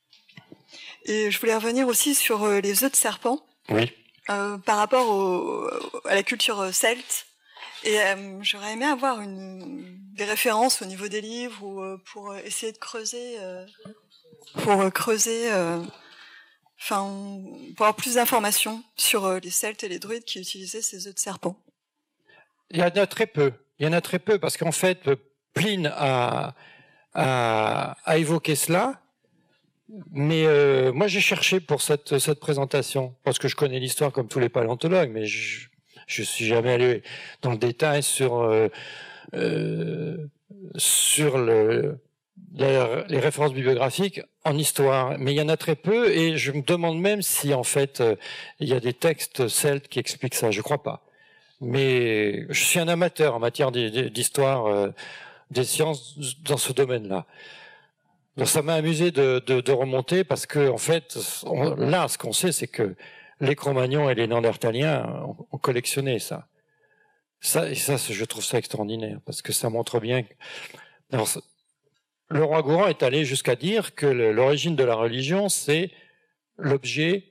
Et je voulais revenir aussi sur les œufs de serpent. Oui. Euh, par rapport au, à la culture celte. Et euh, j'aurais aimé avoir une, des références au niveau des livres ou euh, pour essayer de creuser, euh, pour creuser... Euh, Enfin, pour avoir plus d'informations sur les Celtes et les druides qui utilisaient ces œufs de serpent. Il y en a très peu. Il y en a très peu parce qu'en fait, Pline a, a, a évoqué cela. Mais euh, moi, j'ai cherché pour cette, cette présentation parce que je connais l'histoire comme tous les paléontologues, mais je je suis jamais allé dans le détail sur euh, euh, sur le les références bibliographiques en histoire, mais il y en a très peu et je me demande même si en fait euh, il y a des textes celtes qui expliquent ça. Je crois pas. Mais je suis un amateur en matière d'histoire euh, des sciences dans ce domaine-là. Donc ça m'a amusé de, de, de remonter parce que en fait on, là ce qu'on sait c'est que les Cro-Magnons et les Néandertaliens ont, ont collectionné ça. Ça et ça je trouve ça extraordinaire parce que ça montre bien. Que, alors, le roi Gourand est allé jusqu'à dire que l'origine de la religion, c'est l'objet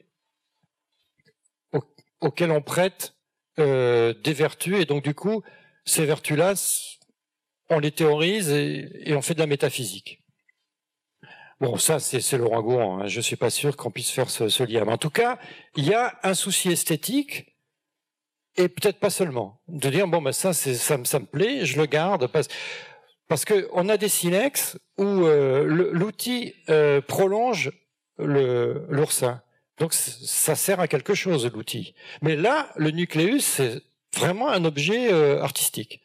au, auquel on prête euh, des vertus, et donc du coup, ces vertus-là, on les théorise et, et on fait de la métaphysique. Bon, ça, c'est le roi Gourand. Hein. Je suis pas sûr qu'on puisse faire ce, ce lien. Mais en tout cas, il y a un souci esthétique, et peut-être pas seulement, de dire bon, ben ça, ça, ça me plaît, je le garde parce Parce que on a des silex où euh, l'outil euh, prolonge le l'oursin, donc ça sert à quelque chose l'outil. Mais là, le nucléus c'est vraiment un objet euh, artistique.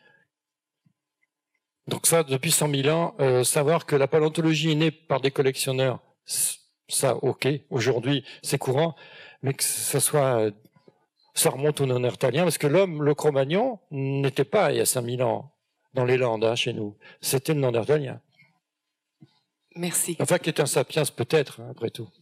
Donc ça, depuis cent mille ans, euh, savoir que la paléontologie est née par des collectionneurs, ça, ok, aujourd'hui c'est courant, mais que ça soit, ça remonte aux Néandertaliens, parce que l'homme, le Cro-Magnon, n'était pas il y a cinq mille ans. Dans les Landes, hein, chez nous. C'était le Néandertalien. Merci. Enfin, qui est un sapiens peut-être, hein, après tout.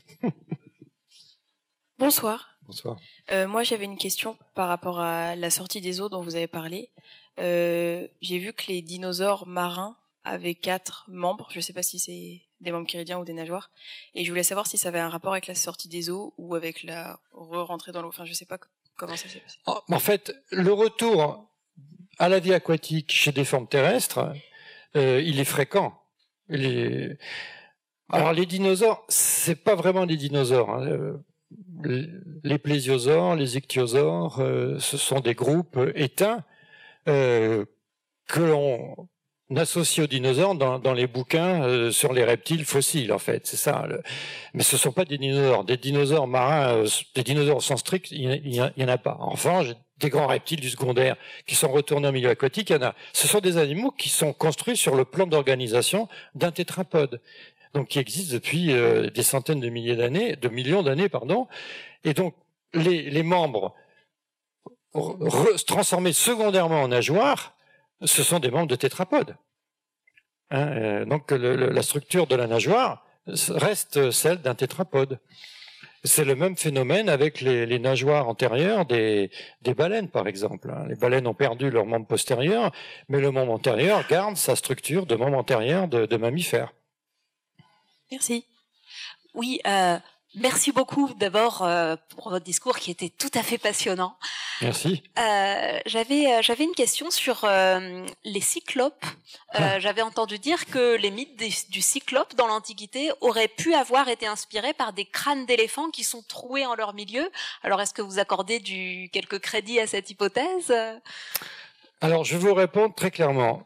Bonsoir. Bonsoir. Euh, moi, j'avais une question par rapport à la sortie des eaux dont vous avez parlé. Euh, j'ai vu que les dinosaures marins avaient quatre membres. Je ne sais pas si c'est des membres chiridiens ou des nageoires. Et je voulais savoir si ça avait un rapport avec la sortie des eaux ou avec la re-rentrée dans l'eau. Enfin, je ne sais pas comment ça s'est passé. En fait, le retour à la vie aquatique chez des formes terrestres, euh, il est fréquent. Il est... Alors, les dinosaures, c'est pas vraiment des dinosaures, hein. Les plésiosaures, les ichthyosaures, euh, ce sont des groupes éteints euh, que l'on associe aux dinosaures dans, dans les bouquins euh, sur les reptiles fossiles, en fait. C'est ça. Le... Mais ce sont pas des dinosaures. Des dinosaures marins, euh, des dinosaures au sens strict, il y en a pas. Enfin, des grands reptiles du secondaire qui sont retournés au milieu aquatique, il y en a. Ce sont des animaux qui sont construits sur le plan d'organisation d'un tétrapode. Donc qui existe depuis euh, des centaines de milliers d'années, de millions d'années, pardon. Et donc les, les membres re, transformés secondairement en nageoires, ce sont des membres de tétrapodes. Hein, euh, donc le, le, la structure de la nageoire reste celle d'un tétrapode. C'est le même phénomène avec les, les nageoires antérieures des, des baleines, par exemple. Les baleines ont perdu leur membre postérieur, mais le membre antérieur garde sa structure de membre antérieur de, de mammifère. Merci. Oui, euh, merci beaucoup d'abord euh, pour votre discours qui était tout à fait passionnant. Merci. Euh, j'avais euh, j'avais une question sur euh, les cyclopes. Euh, ah. J'avais entendu dire que les mythes des, du cyclope dans l'Antiquité auraient pu avoir été inspirés par des crânes d'éléphants qui sont troués en leur milieu. Alors, est-ce que vous accordez du quelques crédits à cette hypothèse? Alors, je vais vous répondre très clairement.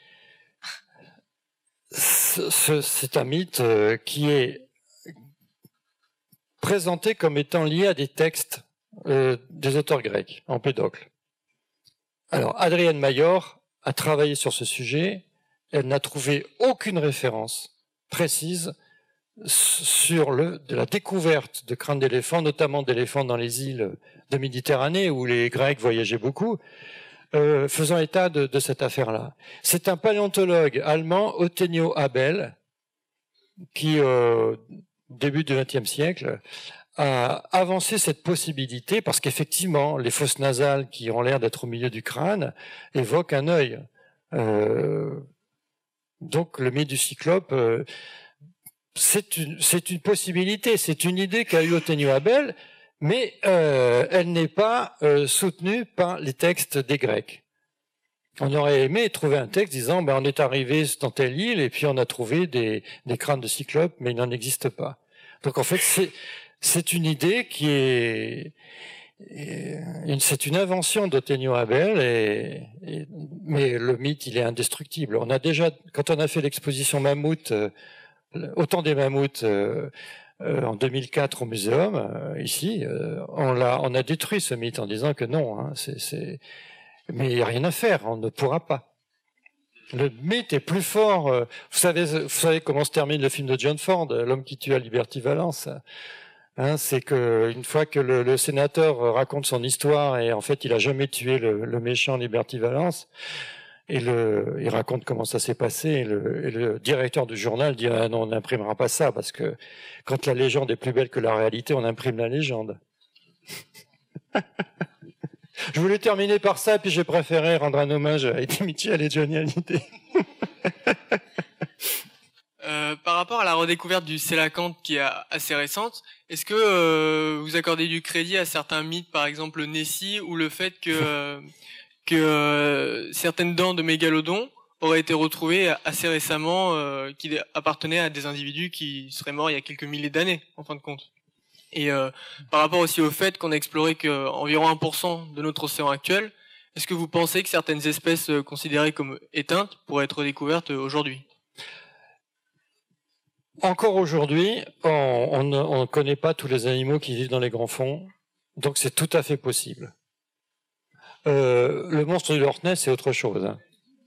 C'est un mythe qui est présenté comme étant lié à des textes euh, des auteurs grecs, Empédocle. Alors, Adrienne Mayor a travaillé sur ce sujet, elle n'a trouvé aucune référence précise sur le, de la découverte de crânes d'éléphants, notamment d'éléphants dans les îles de Méditerranée où les Grecs voyageaient beaucoup. Euh, faisant état de, de cette affaire-là. C'est un paléontologue allemand, Othenio Abel, qui, euh, début du vingtième siècle, a avancé cette possibilité parce qu'effectivement, les fosses nasales qui ont l'air d'être au milieu du crâne évoquent un œil. Euh, donc, le mythe du cyclope, euh, c'est une, c'est une possibilité, c'est une idée qu'a eu Othenio Abel, mais euh, elle n'est pas euh, soutenue par les textes des Grecs. On aurait aimé trouver un texte disant ben, on est arrivé dans telle île et puis on a trouvé des, des crânes de cyclopes, mais il n'en existe pas. Donc en fait, c'est, c'est une idée qui est... C'est une invention d'Othenio Abel, et, et, mais le mythe, il est indestructible. On a déjà, quand on a fait l'exposition Mammouth, euh, autant des mammouths... Euh, Euh, en deux mille quatre au muséum, euh, ici, euh, on, l'a, on a détruit ce mythe en disant que non, hein, c'est, c'est... mais il n'y a rien à faire, on ne pourra pas. Le mythe est plus fort. Euh, vous savez, vous savez comment se termine le film de John Ford, L'homme qui tue à Liberty Valance. Hein, c'est que une fois que le, le sénateur raconte son histoire et en fait il a jamais tué le, le méchant Liberty Valance. Et le, il raconte comment ça s'est passé. Et le, et le directeur du journal dit ah non, on n'imprimera pas ça parce que quand la légende est plus belle que la réalité, on imprime la légende. Je voulais terminer par ça, puis j'ai préféré rendre un hommage à Eddie Mitchell et Johnny Hallyday. euh, par rapport à la redécouverte du sélacanthe qui est assez récente, est-ce que euh, vous accordez du crédit à certains mythes, par exemple le Nessie, ou le fait que euh, que euh, certaines dents de mégalodon auraient été retrouvées assez récemment, euh, qui appartenaient à des individus qui seraient morts il y a quelques milliers d'années, en fin de compte. Et euh, par rapport aussi au fait qu'on a exploré qu'environ un pour cent de notre océan actuel, est-ce que vous pensez que certaines espèces considérées comme éteintes pourraient être découvertes aujourd'hui? Encore aujourd'hui, on ne connaît pas tous les animaux qui vivent dans les grands fonds, donc c'est tout à fait possible. Euh, le monstre du Loch Ness, c'est autre chose. Hein.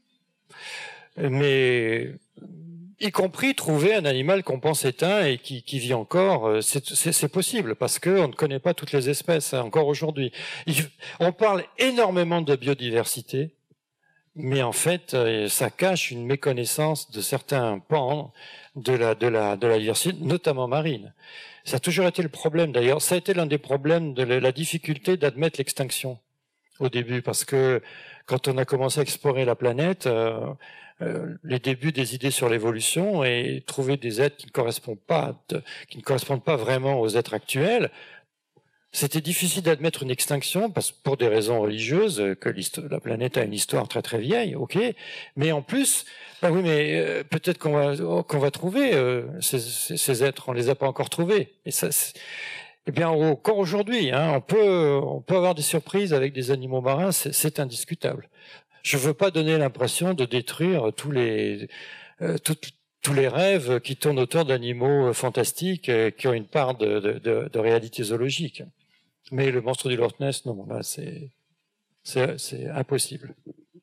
Mais, y compris trouver un animal qu'on pense éteint et qui, qui vit encore, c'est, c'est, c'est possible, parce qu'on ne connaît pas toutes les espèces, hein, encore aujourd'hui. On parle énormément de biodiversité, mais en fait, ça cache une méconnaissance de certains pans de la, de la, de la diversité, notamment marine. Ça a toujours été le problème, d'ailleurs. Ça a été l'un des problèmes de la difficulté d'admettre l'extinction au début, parce que quand on a commencé à explorer la planète, euh, euh, les débuts des idées sur l'évolution et trouver des êtres qui ne correspondent pas, de, qui ne correspondent pas vraiment aux êtres actuels, c'était difficile d'admettre une extinction parce pour des raisons religieuses, que la planète a une histoire très très vieille, ok. Mais en plus, bah oui, mais euh, peut-être qu'on va qu'on va trouver euh, ces, ces, ces êtres, on les a pas encore trouvés. Et ça, eh bien, encore aujourd'hui, hein, on peut on peut avoir des surprises avec des animaux marins, c'est indiscutable. Je veux pas donner l'impression de détruire tous les euh, tout, tous les rêves qui tournent autour d'animaux fantastiques euh, qui ont une part de, de, de, de réalité zoologique. Mais le monstre du Loch Ness, non, là, c'est c'est impossible.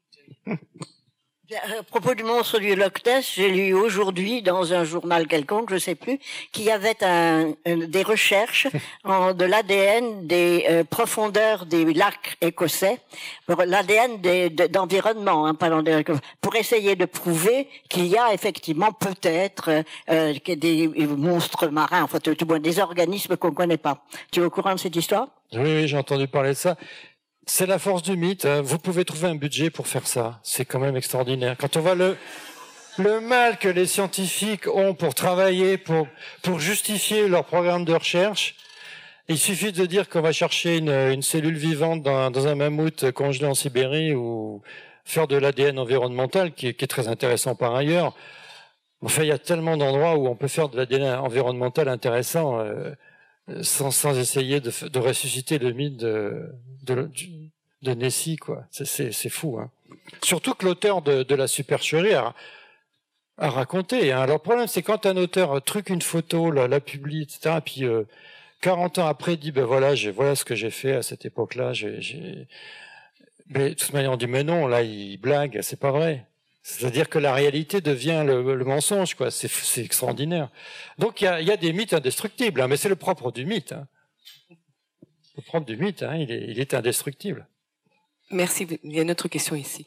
À propos du monstre du Loch Ness, j'ai lu aujourd'hui dans un journal quelconque, je ne sais plus, qu'il y avait un, un, des recherches en, de l'A D N des euh, profondeurs des lacs écossais, pour l'A D N d'environnement, hein, pas pour essayer de prouver qu'il y a effectivement peut-être euh, des monstres marins, enfin tout, tout, des organismes qu'on ne connaît pas. Tu es au courant de cette histoire? Oui, oui, j'ai entendu parler de ça. C'est la force du mythe. Vous pouvez trouver un budget pour faire ça. C'est quand même extraordinaire. Quand on voit le, le mal que les scientifiques ont pour travailler, pour, pour justifier leur programme de recherche, il suffit de dire qu'on va chercher une, une cellule vivante dans, dans un mammouth congelé en Sibérie ou faire de l'A D N environnemental, qui est, qui est très intéressant par ailleurs. Enfin, il y a tellement d'endroits où on peut faire de l'A D N environnemental intéressant euh, sans, sans essayer de, de ressusciter le mythe de, de, de Nessie, quoi. C'est fou, hein. Surtout que l'auteur de, de la supercherie a, a raconté. Hein. Alors, le problème, c'est quand un auteur truque une photo, la, la publie, et cetera, puis euh, quarante ans après, il dit, ben voilà, voilà ce que j'ai fait à cette époque-là. J'ai, mais de toute manière, on dit, mais non, là, il blague, c'est pas vrai. C'est-à-dire que la réalité devient le, le mensonge, quoi. C'est extraordinaire. Donc, il y a, y a des mythes indestructibles, hein, mais c'est le propre du mythe. Hein. Le propre du mythe, hein, il, est, il est indestructible. Merci. Il y a une autre question ici.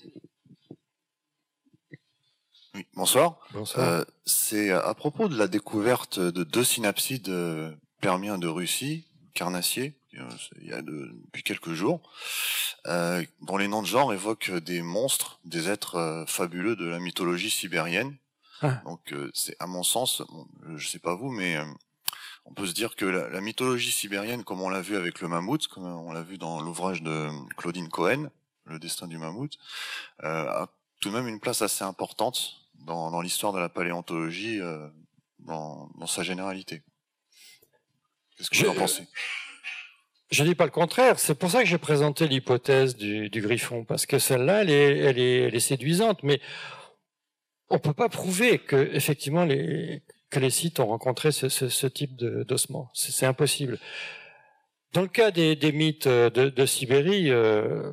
Oui, bonsoir. Bonsoir. Euh, c'est à propos de la découverte de deux synapsides permiens de Russie, carnassiers, il y a de, depuis quelques jours, euh, dont les noms de genre évoquent des monstres, des êtres euh, fabuleux de la mythologie sibérienne. Ah. Donc, euh, c'est à mon sens, bon, je sais pas vous, mais euh, on peut se dire que la, la mythologie sibérienne, comme on l'a vu avec le mammouth, comme on l'a vu dans l'ouvrage de Claudine Cohen, Le destin du mammouth, euh, a tout de même une place assez importante dans, dans l'histoire de la paléontologie, euh, dans, dans sa généralité. Qu'est-ce que je, vous en pensez? Je dis pas le contraire. C'est pour ça que j'ai présenté l'hypothèse du, du griffon, parce que celle-là, elle est, elle est, elle est séduisante, mais on peut pas prouver que effectivement les que les sites ont rencontré ce, ce, ce type d'ossements. C'est impossible. Dans le cas des, des mythes de, de Sibérie, euh,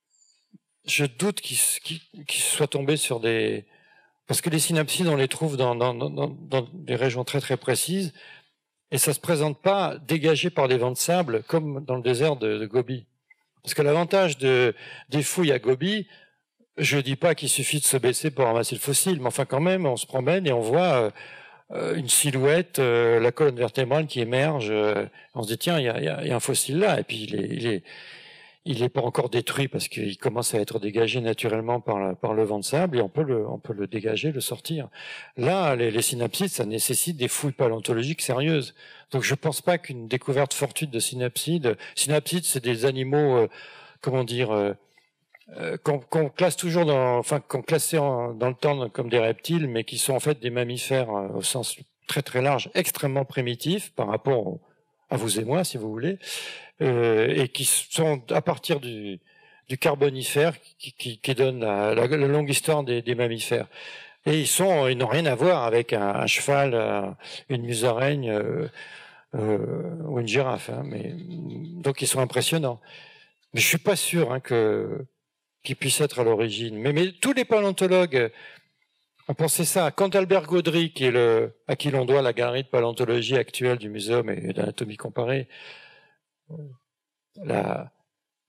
je doute qu'ils qu'ils, qu'ils soient tombés sur des... Parce que les synapsides, on les trouve dans, dans, dans, dans des régions très très précises, et ça se présente pas dégagé par des vents de sable comme dans le désert de, de Gobi. Parce que l'avantage de, des fouilles à Gobi, je dis pas qu'il suffit de se baisser pour ramasser le fossile, mais enfin quand même, on se promène et on voit euh, une silhouette, euh, la colonne vertébrale qui émerge. Euh, on se dit tiens, il y a, y, a, y a un fossile là, et puis il est, il est, il est pas encore détruit parce qu'il commence à être dégagé naturellement par, la, par le vent de sable, et on peut le, on peut le dégager, le sortir. Là, les, les synapsides, ça nécessite des fouilles paléontologiques sérieuses. Donc je pense pas qu'une découverte fortuite de synapsides, synapsides, c'est des animaux, euh, comment dire, euh, euh, qu'on qu'on classe toujours dans, enfin qu'on classait en, dans le temps comme des reptiles, mais qui sont en fait des mammifères euh, au sens très très large, extrêmement primitifs par rapport au, à vous et moi, si vous voulez, euh, et qui sont à partir du, du Carbonifère, qui, qui, qui donne la, la, la longue histoire des, des mammifères. Et ils sont, ils n'ont rien à voir avec un, un cheval, un, une musaraigne euh, euh, ou une girafe. Hein, mais donc ils sont impressionnants. Mais je suis pas sûr hein, que qu'ils puissent être à l'origine. Mais, mais tous les paléontologues ont pensé ça. Quand Albert Gaudry, qui est le, à qui l'on doit la galerie de paléontologie actuelle du Muséum et d'anatomie comparée, la,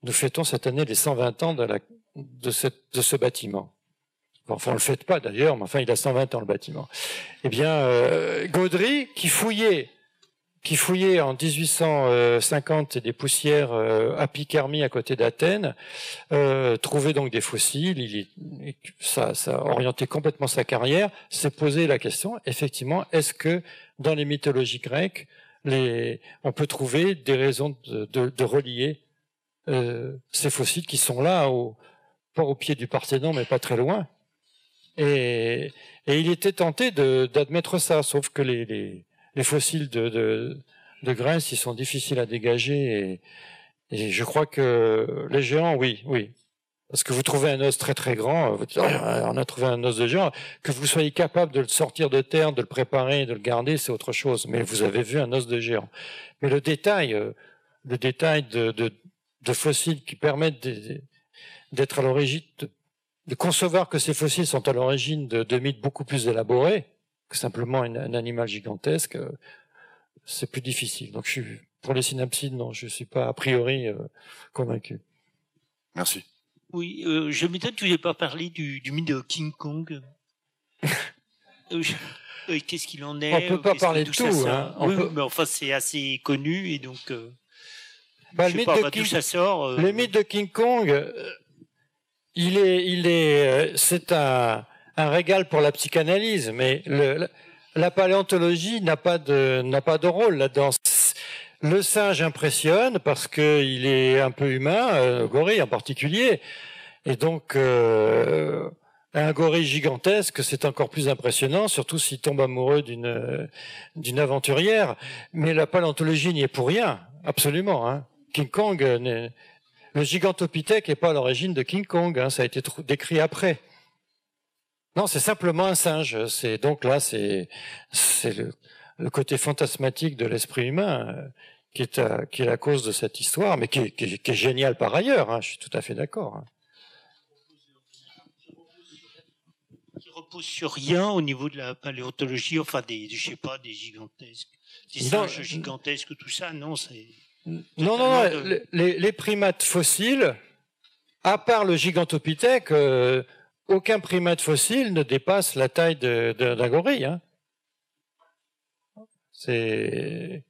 nous fêtons cette année les cent vingt ans de, la, de, cette, de ce bâtiment. Enfin, on ne le fête pas d'ailleurs, mais enfin, il a cent vingt ans le bâtiment. Eh bien, euh, Gaudry, qui fouillait, qui fouillait en dix-huit cent cinquante des poussières euh, à Picardie, à côté d'Athènes, euh, trouvait donc des fossiles. Il, ça, ça a orienté complètement sa carrière. S'est posé la question, effectivement, est-ce que dans les mythologies grecques, les, on peut trouver des raisons de, de, de relier euh, ces fossiles qui sont là, au, pas au pied du Parthénon, mais pas très loin. Et, et il était tenté de, d'admettre ça, sauf que les, les, les fossiles de, de, de Grèce, ils sont difficiles à dégager. Et, et je crois que les géants, oui, oui. Parce que vous trouvez un os très très grand, vous dites, oh, on a trouvé un os de géant, que vous soyez capable de le sortir de terre, de le préparer, de le garder, c'est autre chose. Mais vous avez vu un os de géant. Mais le détail, le détail de, de, de fossiles qui permettent d'être à l'origine, de, de concevoir que ces fossiles sont à l'origine de, de mythes beaucoup plus élaborés que simplement une, un animal gigantesque, c'est plus difficile. Donc je suis, pour les synapsides, non, je suis pas a priori euh, convaincu. Merci. Oui, euh, je m'étonne que tu n'aies pas parlé du, du mythe de King Kong. euh, je... euh, Qu'est-ce qu'il en est? On peut pas parler de tout. Hein. Oui, peut... mais enfin c'est assez connu et donc. Euh, bah, je le sais mythe pas, de King... ça sort. Euh... Le mythe de King Kong, euh, il est, il est, c'est un, un régal pour la psychanalyse, mais le, la, la paléontologie n'a pas de, n'a pas de rôle là-dedans. Le singe impressionne parce qu'il est un peu humain, euh, gorille en particulier, et donc euh, un gorille gigantesque, c'est encore plus impressionnant, surtout s'il tombe amoureux d'une d'une aventurière. Mais la paléontologie n'y est pour rien, absolument. Hein. King Kong, le gigantopithèque n'est pas à l'origine de King Kong, hein, ça a été décrit après. Non, c'est simplement un singe. C'est donc là, c'est c'est le, le côté fantasmatique de l'esprit humain. Euh, qui est, à, qui est la cause de cette histoire, mais qui est, qui est, qui est génial par ailleurs, hein, je suis tout à fait d'accord. Hein. Qui repose sur rien au niveau de la paléontologie, enfin des, je sais pas, des gigantesques, des singes non, gigantesques, tout ça, non, c'est... Non, non, non, de... les, les primates fossiles, à part le gigantopithèque, euh, aucun primate fossile ne dépasse la taille de, de, d'un gorille. Hein. C'est...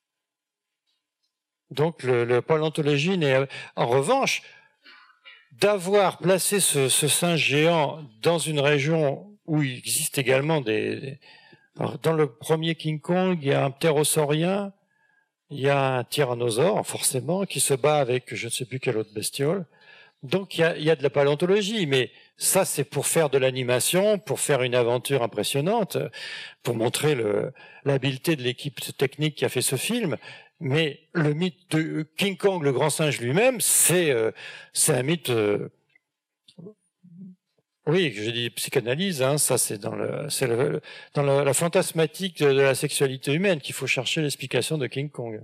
Donc le, le paléontologie n'est, en revanche, d'avoir placé ce, ce singe géant dans une région où il existe également des, des alors dans le premier King Kong, il y a un ptérosaurien, il y a un tyrannosaure forcément qui se bat avec je ne sais plus quelle autre bestiole. Donc il y a, il y a de la paléontologie, mais ça c'est pour faire de l'animation, pour faire une aventure impressionnante, pour montrer le, l'habileté de l'équipe technique qui a fait ce film. Mais le mythe de King Kong, le grand singe lui-même, c'est euh, c'est un mythe. Euh, oui, je dis psychanalyse, hein, ça c'est dans le c'est le, dans la, la fantasmatique de, de la sexualité humaine qu'il faut chercher l'explication de King Kong.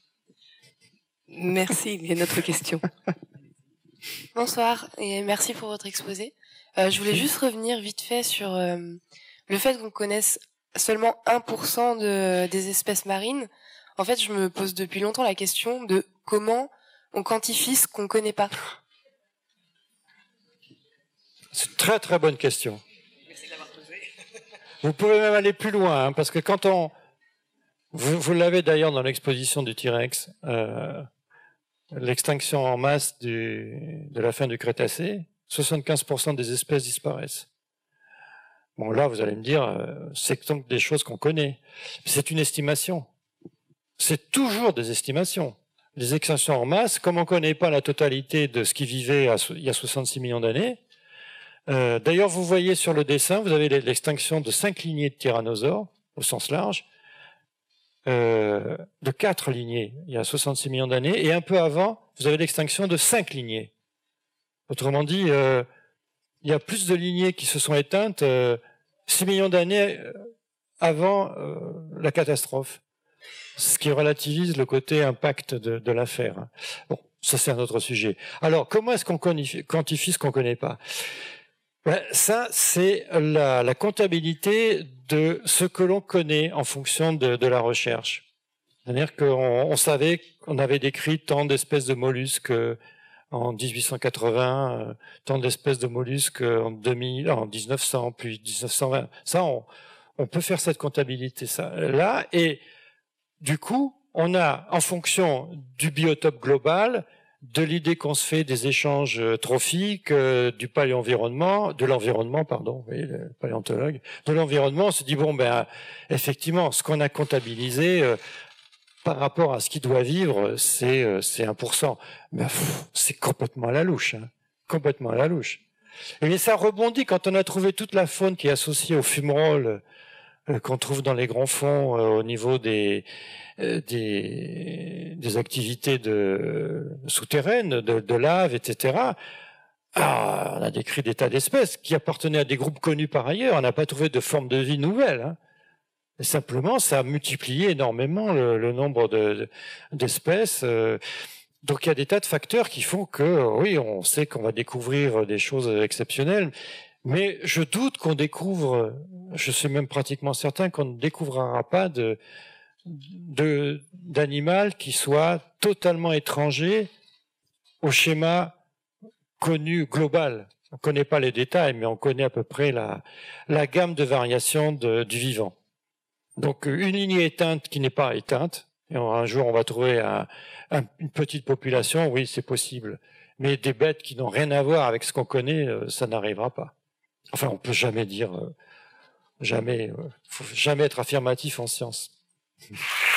Merci. Il y a une autre question. Bonsoir et merci pour votre exposé. Euh, je voulais juste revenir vite fait sur euh, le fait qu'on connaisse seulement un pour cent de, des espèces marines. En fait, je me pose depuis longtemps la question de comment on quantifie ce qu'on ne connaît pas. C'est une très très bonne question. Merci de l'avoir posée. Vous pouvez même aller plus loin, hein, parce que quand on... Vous, vous l'avez d'ailleurs dans l'exposition du T-Rex, euh, l'extinction en masse du, de la fin du Crétacé, soixante-quinze pour cent des espèces disparaissent. Bon, là, vous allez me dire, euh, c'est donc des choses qu'on connaît. C'est une estimation. C'est toujours des estimations. Les extinctions en masse, comme on ne connaît pas la totalité de ce qui vivait à, il y a soixante-six millions d'années, euh, d'ailleurs, vous voyez sur le dessin, vous avez l'extinction de cinq lignées de tyrannosaures, au sens large, euh, de quatre lignées, il y a soixante-six millions d'années, et un peu avant, vous avez l'extinction de cinq lignées. Autrement dit, euh, il y a plus de lignées qui se sont éteintes euh, six millions d'années avant euh, la catastrophe. Ce qui relativise le côté impact de, de l'affaire. Bon, ça c'est un autre sujet. Alors, comment est-ce qu'on quantifie ce qu'on ne connaît pas? Ben, ça, c'est la, la comptabilité de ce que l'on connaît en fonction de, de la recherche. C'est-à-dire qu'on on savait qu'on avait décrit tant d'espèces de mollusques en dix-huit cent quatre-vingts, euh, tant d'espèces de mollusques en deux mille, en dix-neuf cents, puis dix-neuf cent vingt. Ça, on, on peut faire cette comptabilité ça, là, et du coup, on a, en fonction du biotope global, de l'idée qu'on se fait des échanges trophiques, euh, du paléenvironnement, de l'environnement, pardon, oui, le paléontologue, de l'environnement, on se dit, bon, ben, effectivement, ce qu'on a comptabilisé, euh, par rapport à ce qui doit vivre, c'est euh, c'est un pour cent. Mais c'est complètement à la louche, hein, complètement à la louche. Et ça rebondit quand on a trouvé toute la faune qui est associée au fumerolles euh, qu'on trouve dans les grands fonds euh, au niveau des euh, des, des activités de souterraines, de, de lave, et cetera. Ah, on a décrit des tas d'espèces qui appartenaient à des groupes connus par ailleurs. On n'a pas trouvé de forme de vie nouvelle. Hein. Et simplement, ça a multiplié énormément le, le nombre de, d'espèces. Euh, donc, il y a des tas de facteurs qui font que, oui, on sait qu'on va découvrir des choses exceptionnelles, mais je doute qu'on découvre, je suis même pratiquement certain qu'on ne découvrira pas de, de, d'animal qui soit totalement étranger au schéma connu global. On ne connaît pas les détails, mais on connaît à peu près la, la gamme de variations de, du vivant. Donc une lignée éteinte qui n'est pas éteinte, et un jour on va trouver un, un, une petite population, oui c'est possible, mais des bêtes qui n'ont rien à voir avec ce qu'on connaît, ça n'arrivera pas. Enfin on peut jamais dire, jamais, faut jamais être affirmatif en science.